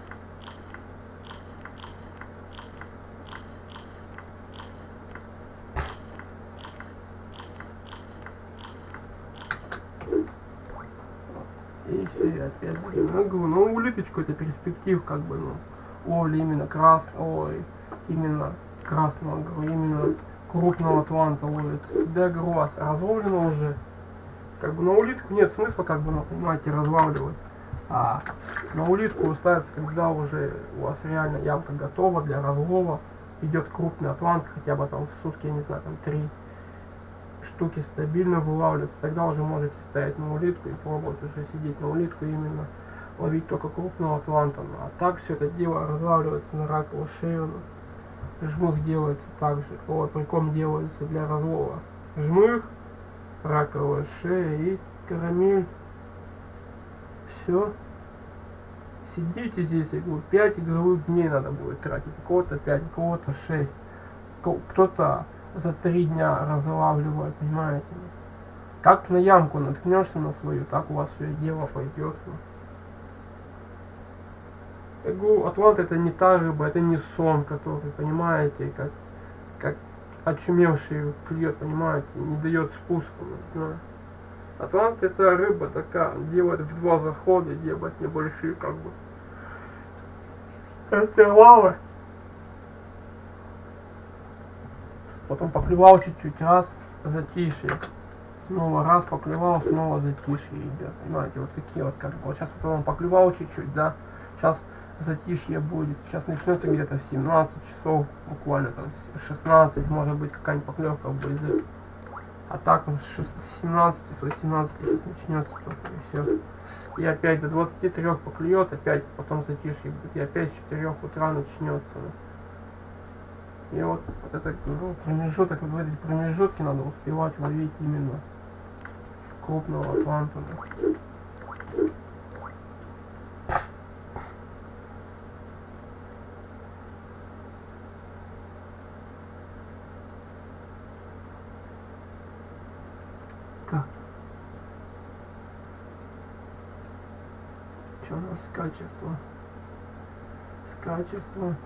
И все, опять же, ну, говорю, ну, улиточку это перспектив, как бы, ну, ловли именно красного, ой, именно красного, говорю, именно крупного атланта ловится. Когда, говорю, у вас разловлено уже, как бы на улитку нет смысла, как бы, ну, понимаете, разлавливать. А на улитку ставится, когда уже у вас реально ямка готова для разлова, идет крупный атлант, хотя бы там в сутки, я не знаю, там три штуки стабильно вылавливаются, тогда уже можете ставить на улитку и пробовать уже сидеть на улитку, именно ловить только крупного атланта. А так все это дело разлавливается на раковую шею. Жмых делается также, вот приком делается для разлова. Жмых, раковая шея и карамель. Все. Сидите здесь, я говорю, пять игровых дней надо будет тратить. У кого-то пять, у кого-то шесть. Кто-то за три дня разлавливает, понимаете? Как на ямку наткнешься на свою, так у вас все дело пойдет. Я говорю, атлант это не та рыба, это не сон, который, понимаете, как, как очумевший клюет, понимаете, не дает спуску. Да. Атлант это рыба такая, делает в два захода, делает небольшие, как бы. Это лава. Потом поклевал чуть-чуть, раз, затишье. Снова раз поклевал, снова затишье идет. Понимаете, вот такие вот как бы. Вот сейчас вот он поклевал чуть-чуть, да. Сейчас затишье будет. Сейчас начнется где-то в семнадцать часов, буквально там шестнадцать, может быть какая-нибудь поклевка будет. А так он с семнадцати, с восемнадцати сейчас начнется только и все. И опять до двадцати трёх поклюет, опять потом затишье будет. И опять с четырёх утра начнется. И вот, вот это ну, промежуток, вот в эти промежутки надо успевать ловить именно крупного атланта. Так. Что у нас с качеством? С качеством.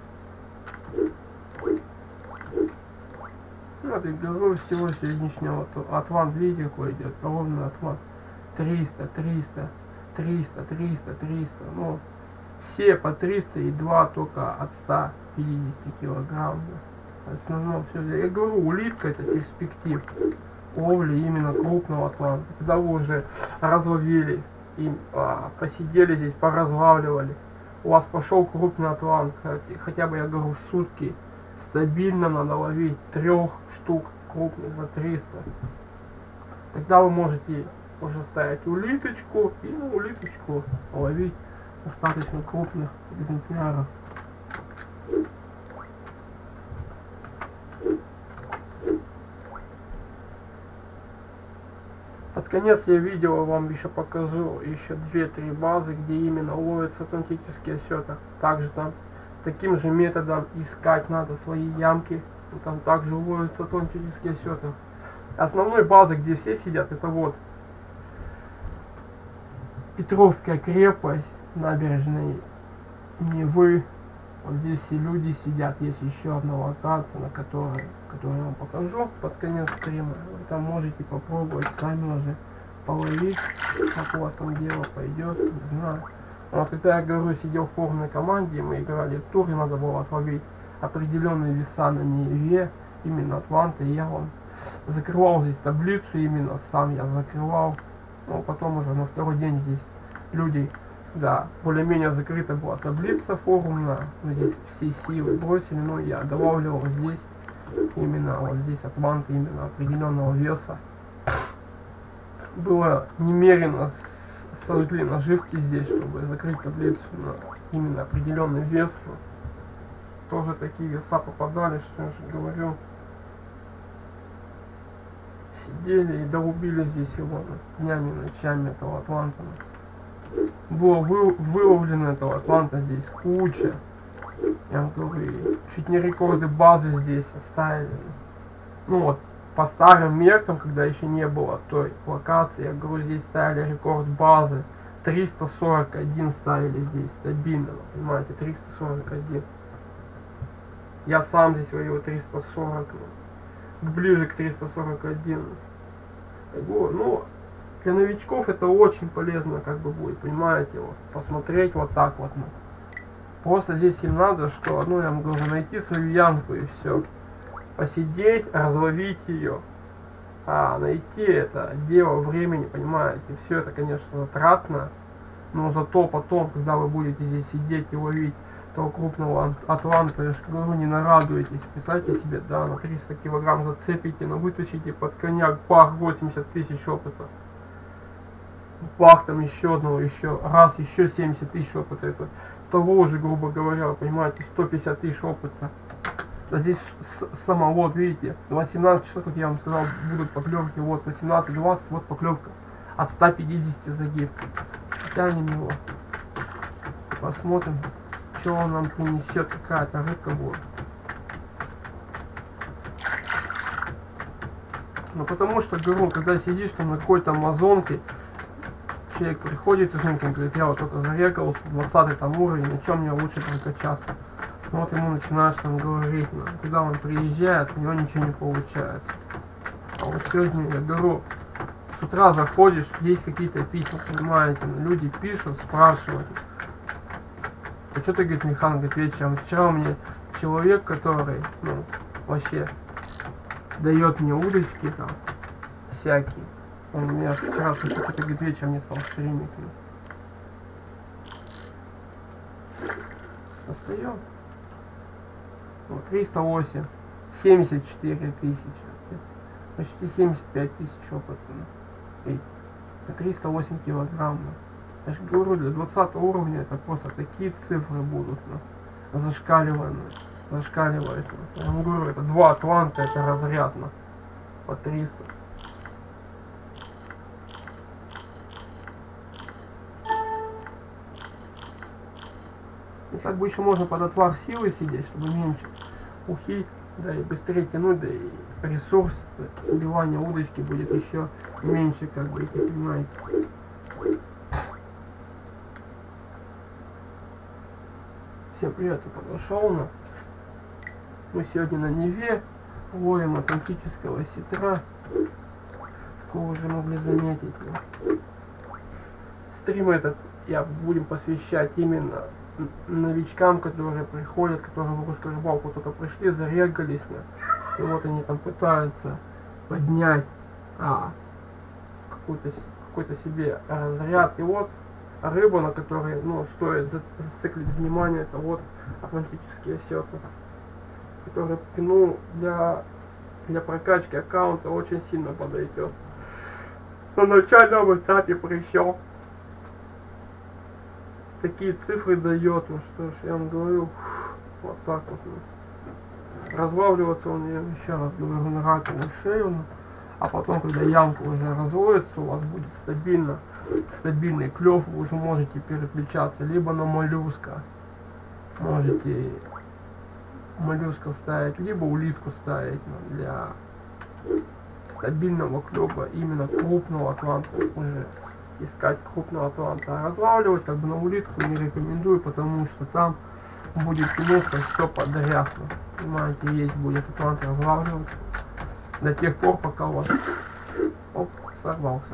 Вот и беру всего сегодняшнего атлант, видите какой идет, ровный атлант. триста, триста, триста, триста, триста. Ну, все по триста и два только от ста пятидесяти килограмм. В основном все. Я говорю, улитка это перспектив ловли именно крупного атланта. Когда вы уже разловили, и а, посидели здесь, поразлавливали, у вас пошел крупный атлант, хотя бы я говорю в сутки, стабильно надо ловить трех штук крупных за триста. Тогда вы можете уже ставить улиточку и на улиточку ловить достаточно крупных экземпляров. Под конец я видео вам еще покажу еще две-три базы, где именно ловятся атлантические осетра. Также там таким же методом искать надо свои ямки. Там также ловятся атлантические осетра. Основной базы, где все сидят, это вот Петровская крепость, набережной Невы. Вот здесь все люди сидят. Есть еще одна локация, на которой, которую я вам покажу под конец стрима. Вы там можете попробовать сами уже половить, как у вас там дело пойдет, не знаю. Вот когда я говорю, сидел в форумной команде, мы играли тур, и надо было отловить определенные веса на Неве, именно атланта, и я вам закрывал здесь таблицу, именно сам я закрывал. Ну, потом уже на второй день здесь люди, да, более-менее закрыта была таблица форумная, здесь все силы бросили, но я долавливал здесь, именно вот здесь атланты, именно определенного веса. Было немерено сожгли наживки здесь, чтобы закрыть таблицу на именно определенный вес. Тоже такие веса попадали, что я же говорю. Сидели и долубили здесь его днями, ночами этого атланта. Было вы, выловлено этого атланта здесь куча. Я вам говорю, чуть не рекорды базы здесь оставили. Ну вот, по старым меркам, когда еще не было той локации, я говорю, здесь ставили рекорд базы. триста сорок один ставили здесь стабильно, понимаете, триста сорок один. Я сам здесь ловил триста сорок, ближе к триста сорок один. Ну, для новичков это очень полезно, как бы будет, понимаете, вот, посмотреть вот так вот. Ну. Просто здесь им надо, что, ну, я могу найти свою ямку и все. Посидеть, разловить ее. А найти это дело времени, понимаете. Все это, конечно, затратно. Но зато потом, когда вы будете здесь сидеть и ловить того крупного атланта, я же говорю, не нарадуетесь. Представьте себе, да, на триста килограмм зацепите, но вытащите под коньяк пах восемьдесят тысяч опыта. Пах там еще одного, еще раз, еще семьдесят тысяч опыта. Это того уже, грубо говоря, понимаете, сто пятьдесят тысяч опыта. А здесь само, вот видите, восемнадцать часов, как я вам сказал, будут поклевки, вот восемнадцать двадцать, вот поклевка от ста пятидесяти загиб. Тянем его, посмотрим, что он нам принесет, какая-то рыбка будет. Ну потому что, говорю, когда сидишь там на какой-то амазонке, человек приходит и говорит, я вот только зарекался, двадцатый там уровень, на чем мне лучше прокачаться. Вот ему начинаешь там говорить, ну, когда он приезжает, у него ничего не получается. А вот сегодня, я говорю, с утра заходишь, есть какие-то письма, понимаете, люди пишут, спрашивают. А что ты, говорит, Михан, говорит, вечером, вчера у меня человек, который, ну, вообще дает мне удочки там всякие. Он у меня вчера что-то говорит, вечером не стал стримить. Достаем. Вот, триста восемь. семьдесят четыре тысячи. Почти семьдесят пять тысяч опыта. Видите? Это триста восемь килограмм. Я же говорю, для двадцатого уровня это просто такие цифры будут. Ну, зашкаливаемые. Зашкаливает. Я вам говорю, это два атланта, это разрядно. По триста. Здесь как бы еще можно под отвар силы сидеть, чтобы меньше ухи, да и быстрее тянуть, да и ресурс убивания удочки будет еще меньше, как бы, если понимаете. Всем привет, я подошел на. Мы сегодня на Неве ловим атлантического сетра. Такого уже могли заметить. Стрим этот я будем посвящать именно новичкам, которые приходят, которые в русскую рыбалку только пришли, зарегались, и вот они там пытаются поднять а, какой-то какой-то себе разряд. И вот рыба, на которой, ну, стоит зациклить внимание, это вот атлантические сетры, которые, ну, для для прокачки аккаунта очень сильно подойдет. На начальном этапе пришел. Такие цифры дает, ну что ж, я вам говорю, вот так вот. Ну. Разлавливаться он, я еще раз говорю, на раковую шею, ну, а потом, когда ямка уже разводится, у вас будет стабильно, стабильный клев, вы уже можете переключаться либо на моллюска, можете моллюска ставить, либо улитку ставить, ну, для стабильного клёва, именно крупного атланта уже. Искать крупного атланта, а разлавливать как бы на улитку не рекомендую, потому что там будет тянуться все подряд. Понимаете, есть будет атлант разлавливаться до тех пор, пока у вас, оп, сорвался.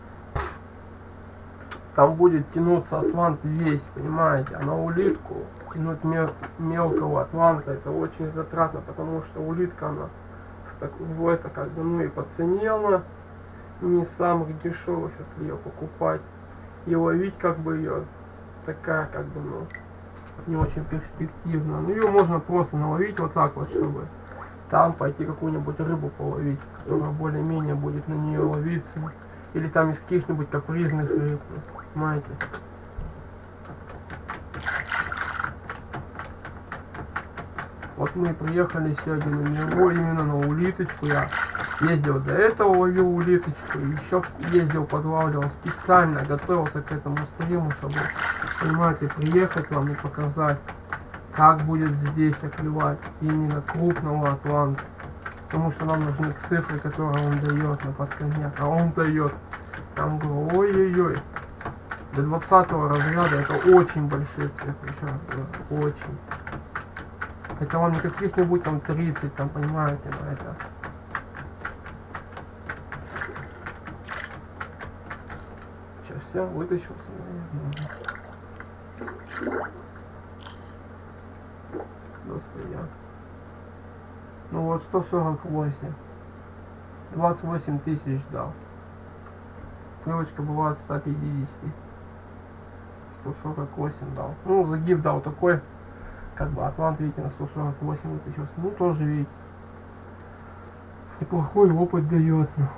Там будет тянуться атлант весь, понимаете, а на улитку тянуть мел мелкого атланта это очень затратно, потому что улитка она в, так, в это как бы, ну, и по цене она не из самых дешевых, если ее покупать и ловить, как бы, ее такая, как бы, ну, не очень перспективно. Ну, ее можно просто наловить вот так вот, чтобы там пойти какую-нибудь рыбу половить, которая более-менее будет на нее ловиться, или там из каких-нибудь капризных рыб, понимаете. Вот мы приехали сегодня на него именно на улиточку. Я ездил до этого, ловил улиточку, еще ездил, подлавливал специально, готовился к этому стриму, чтобы, понимаете, приехать вам и показать, как будет здесь оклевать именно крупного атланта. Потому что нам нужны цифры, которые он дает на подконьяк. А он дает, там говорю, ой-ой-ой, до двадцатого разряда это очень большие цифры, еще раз говорю, очень. Это вам не каких-нибудь там тридцать, там, понимаете, на это. Сейчас все, вытащился, наверное. Достоян. Ну вот, сто сорок восемь. двадцать восемь тысяч дал. Клевочка была от ста пятидесяти. сто сорок восемь дал. Ну, загиб дал такой. Как бы атлант, видите, на сто сорок восемь вытащился. Ну, тоже, видите, неплохой опыт дает. Ну,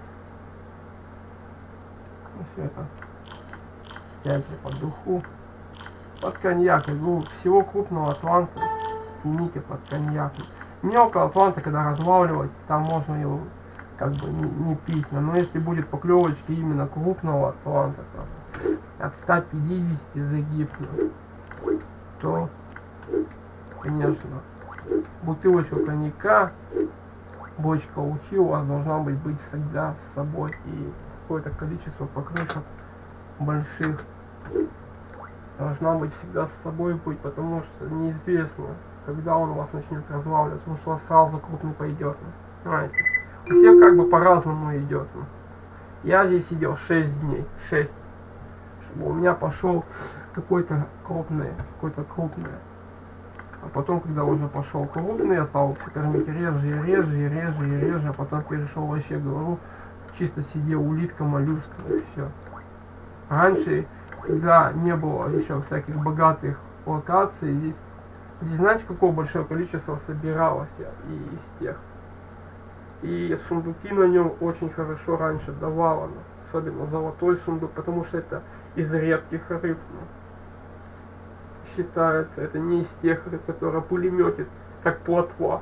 ну все это. Опять же под духу. Под коньяк. Ну, всего крупного атланта тяните под коньяк. Мелкого атланта, когда разлавливать, там можно его как бы не, не пить. Но если будет поклевочки именно крупного атланта, то от ста пятидесяти загиб, то, конечно, бутылочку коньяка, бочка ухи у вас должна быть, быть всегда с собой, и какое-то количество покрышек больших должна быть всегда с собой быть, потому что неизвестно, когда он у вас начнет разлавливаться, потому что у вас сразу крупный пойдет, понимаете. У всех как бы по-разному идет. Я здесь сидел шесть дней, шесть, чтобы у меня пошел какой-то крупный, какой-то крупный А потом, когда уже пошел крупный, я стал кормить реже и реже, и реже, и реже, а потом перешел вообще, говорю, чисто сидел улитка, моллюска, и все. Раньше, когда не было еще всяких богатых локаций, здесь, здесь знаете, какое большое количество собиралось и из тех. И сундуки на нем очень хорошо раньше давало, особенно золотой сундук, потому что это из редких рыб. Считается, это не из тех рыб, которые пулеметит, как плотва.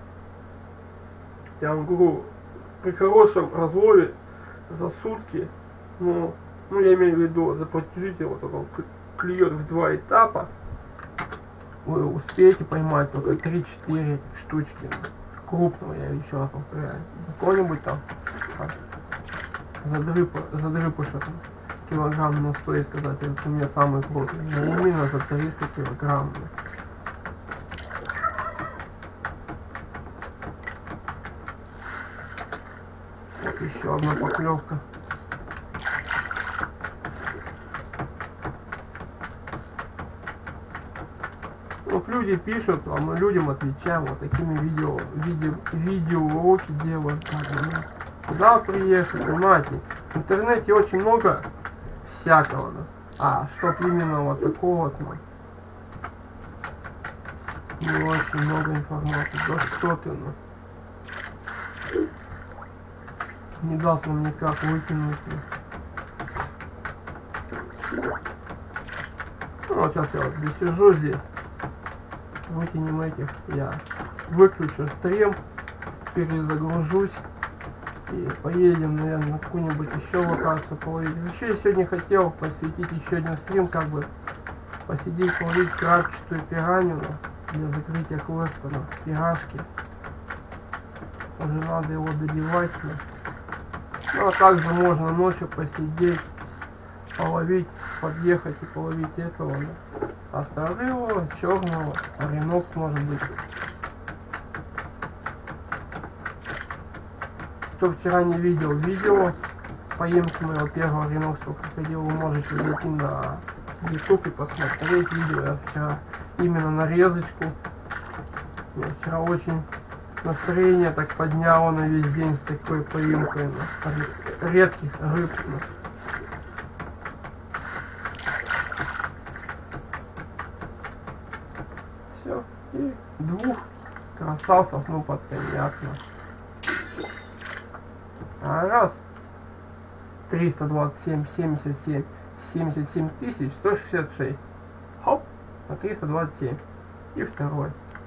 Я вам говорю, при хорошем разлове за сутки, ну, ну я имею в виду, за протяжитель, вот он клюет в два этапа, вы успеете поймать только три-четыре штучки крупного, я еще раз повторяю. За кого-нибудь там задрыпа, задрыпыша там килограмм на сто и сказать, это у меня самый крупный. Я именно за триста килограмм. Вот еще одна поклевка. Вот люди пишут, а мы людям отвечаем, вот такими видео, видео, видео уроки делаем. Куда приехать, понимаете? В интернете очень много всякого, ну. А чтоб именно вот такого вот, ну, не очень много информации. Да что ты, ну. Не даст он никак выкинуть. Ну. Ну, вот сейчас я вот досижу здесь. Выкинем этих. Я выключу стрим, перезагружусь. И поедем, наверное, на какую-нибудь еще локацию половить. Вообще, я сегодня хотел посвятить еще один стрим, как бы посидеть, половить крапчатую пиранью для закрытия квеста на пирашки. Уже надо его добивать. Но. Ну, а также можно ночью посидеть, половить, подъехать и половить этого. Да. А старого, черного, оренок может быть. Кто вчера не видел видео поимки моего первого ренокского крокодила, вы можете зайти на YouTube и посмотреть видео. Я вчера именно нарезочку. Я вчера очень настроение так подняло на весь день с такой поимкой на редких рыб. Все. И двух красавцев, ну, под коньяк. А раз триста двадцать семь, семьдесят семь, семьдесят семь тысяч сто шестьдесят шесть. Хоп, на триста двадцать семь. И второй.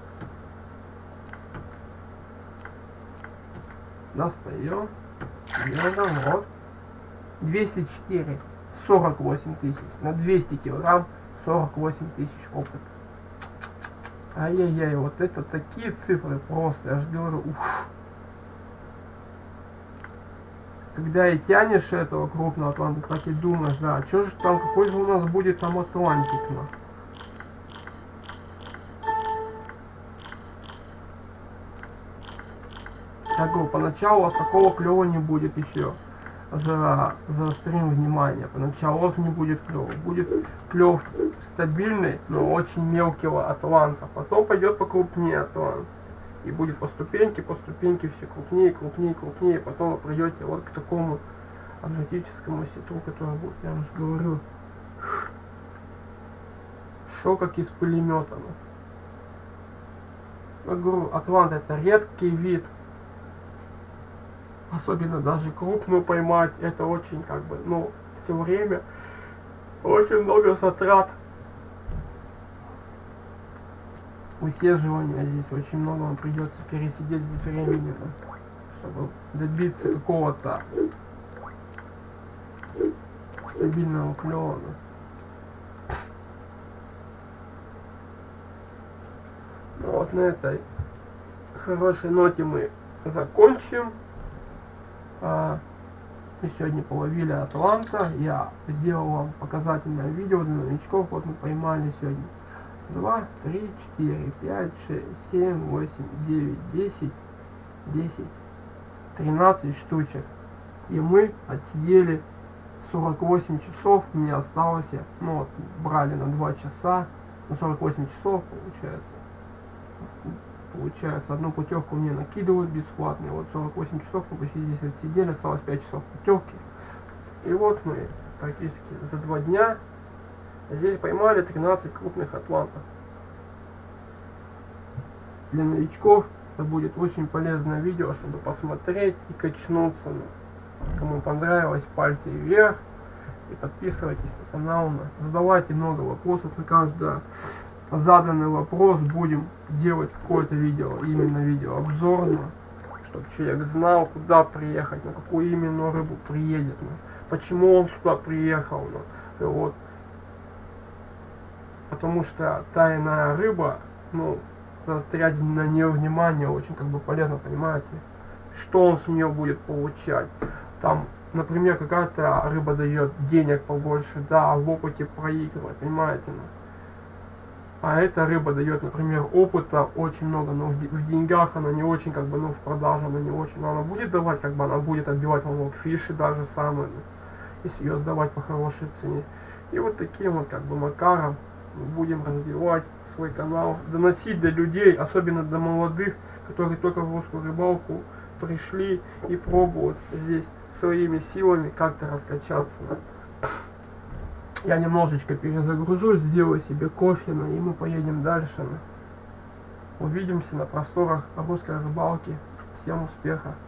Достаем. Делаем, вот. двести четыре, сорок восемь тысяч. На двести килограмм сорок восемь тысяч опыт. Ай-яй-яй, вот это такие цифры просто, я же говорю, уф. Когда и тянешь этого крупного атлантика, так и думаешь, да, что же там, какой же у нас будет там атлантик, ну? Я говорю, поначалу у вас такого клёва не будет еще. За, за стрим внимания. Поначалу у вас не будет клёва. Будет клёв стабильный, но очень мелкого атланта. Потом пойдет покрупнее атлант. И будет по ступеньке, по ступеньке все крупнее, крупнее, крупнее. Потом вы придете вот к такому атлантическому сетру, который будет, я уже говорю, шо как из пулемета. Я говорю, атлант это редкий вид. Особенно даже крупную поймать, это очень как бы, ну, все время очень много затрат. Высиживания здесь очень много, вам придется пересидеть здесь времени, чтобы добиться какого-то стабильного клёва. Ну вот на этой хорошей ноте мы закончим. А, мы сегодня половили атланта. Я сделал вам показательное видео для новичков. Вот мы поймали сегодня два, три, четыре, пять, шесть, семь, восемь, девять, десять, десять, тринадцать штучек. И мы отсидели сорок восемь часов. У меня осталось, ну вот, брали на два часа, на сорок восемь часов получается. Получается, одну путевку мне накидывают бесплатно. Вот сорок восемь часов мы почти здесь отсидели, осталось пять часов путевки. И вот мы практически за два дня здесь поймали тринадцать крупных атлантов. Для новичков это будет очень полезное видео, чтобы посмотреть и качнуться. Кому понравилось, пальцы вверх. И подписывайтесь на канал. Задавайте много вопросов. На каждый заданный вопрос будем делать какое-то видео. Именно видео обзорное. Чтобы человек знал, куда приехать, на какую именно рыбу приедет. Почему он сюда приехал. И вот. Потому что та иная рыба, ну, заострять на нее внимание очень как бы полезно, понимаете? Что он с нее будет получать. Там, например, какая-то рыба дает денег побольше, да, в опыте проигрывает, понимаете? Ну? А эта рыба дает, например, опыта очень много, но в, в деньгах она не очень, как бы, ну, в продаже она не очень, но она будет давать, как бы, она будет отбивать вам фиши даже самые, ну, если ее сдавать по хорошей цене. И вот таким вот, как бы, макаром будем развивать свой канал, доносить до людей, особенно до молодых, которые только в русскую рыбалку пришли и пробуют здесь своими силами как-то раскачаться. Я немножечко перезагружусь, сделаю себе кофе, и мы поедем дальше. Увидимся на просторах русской рыбалки. Всем успеха!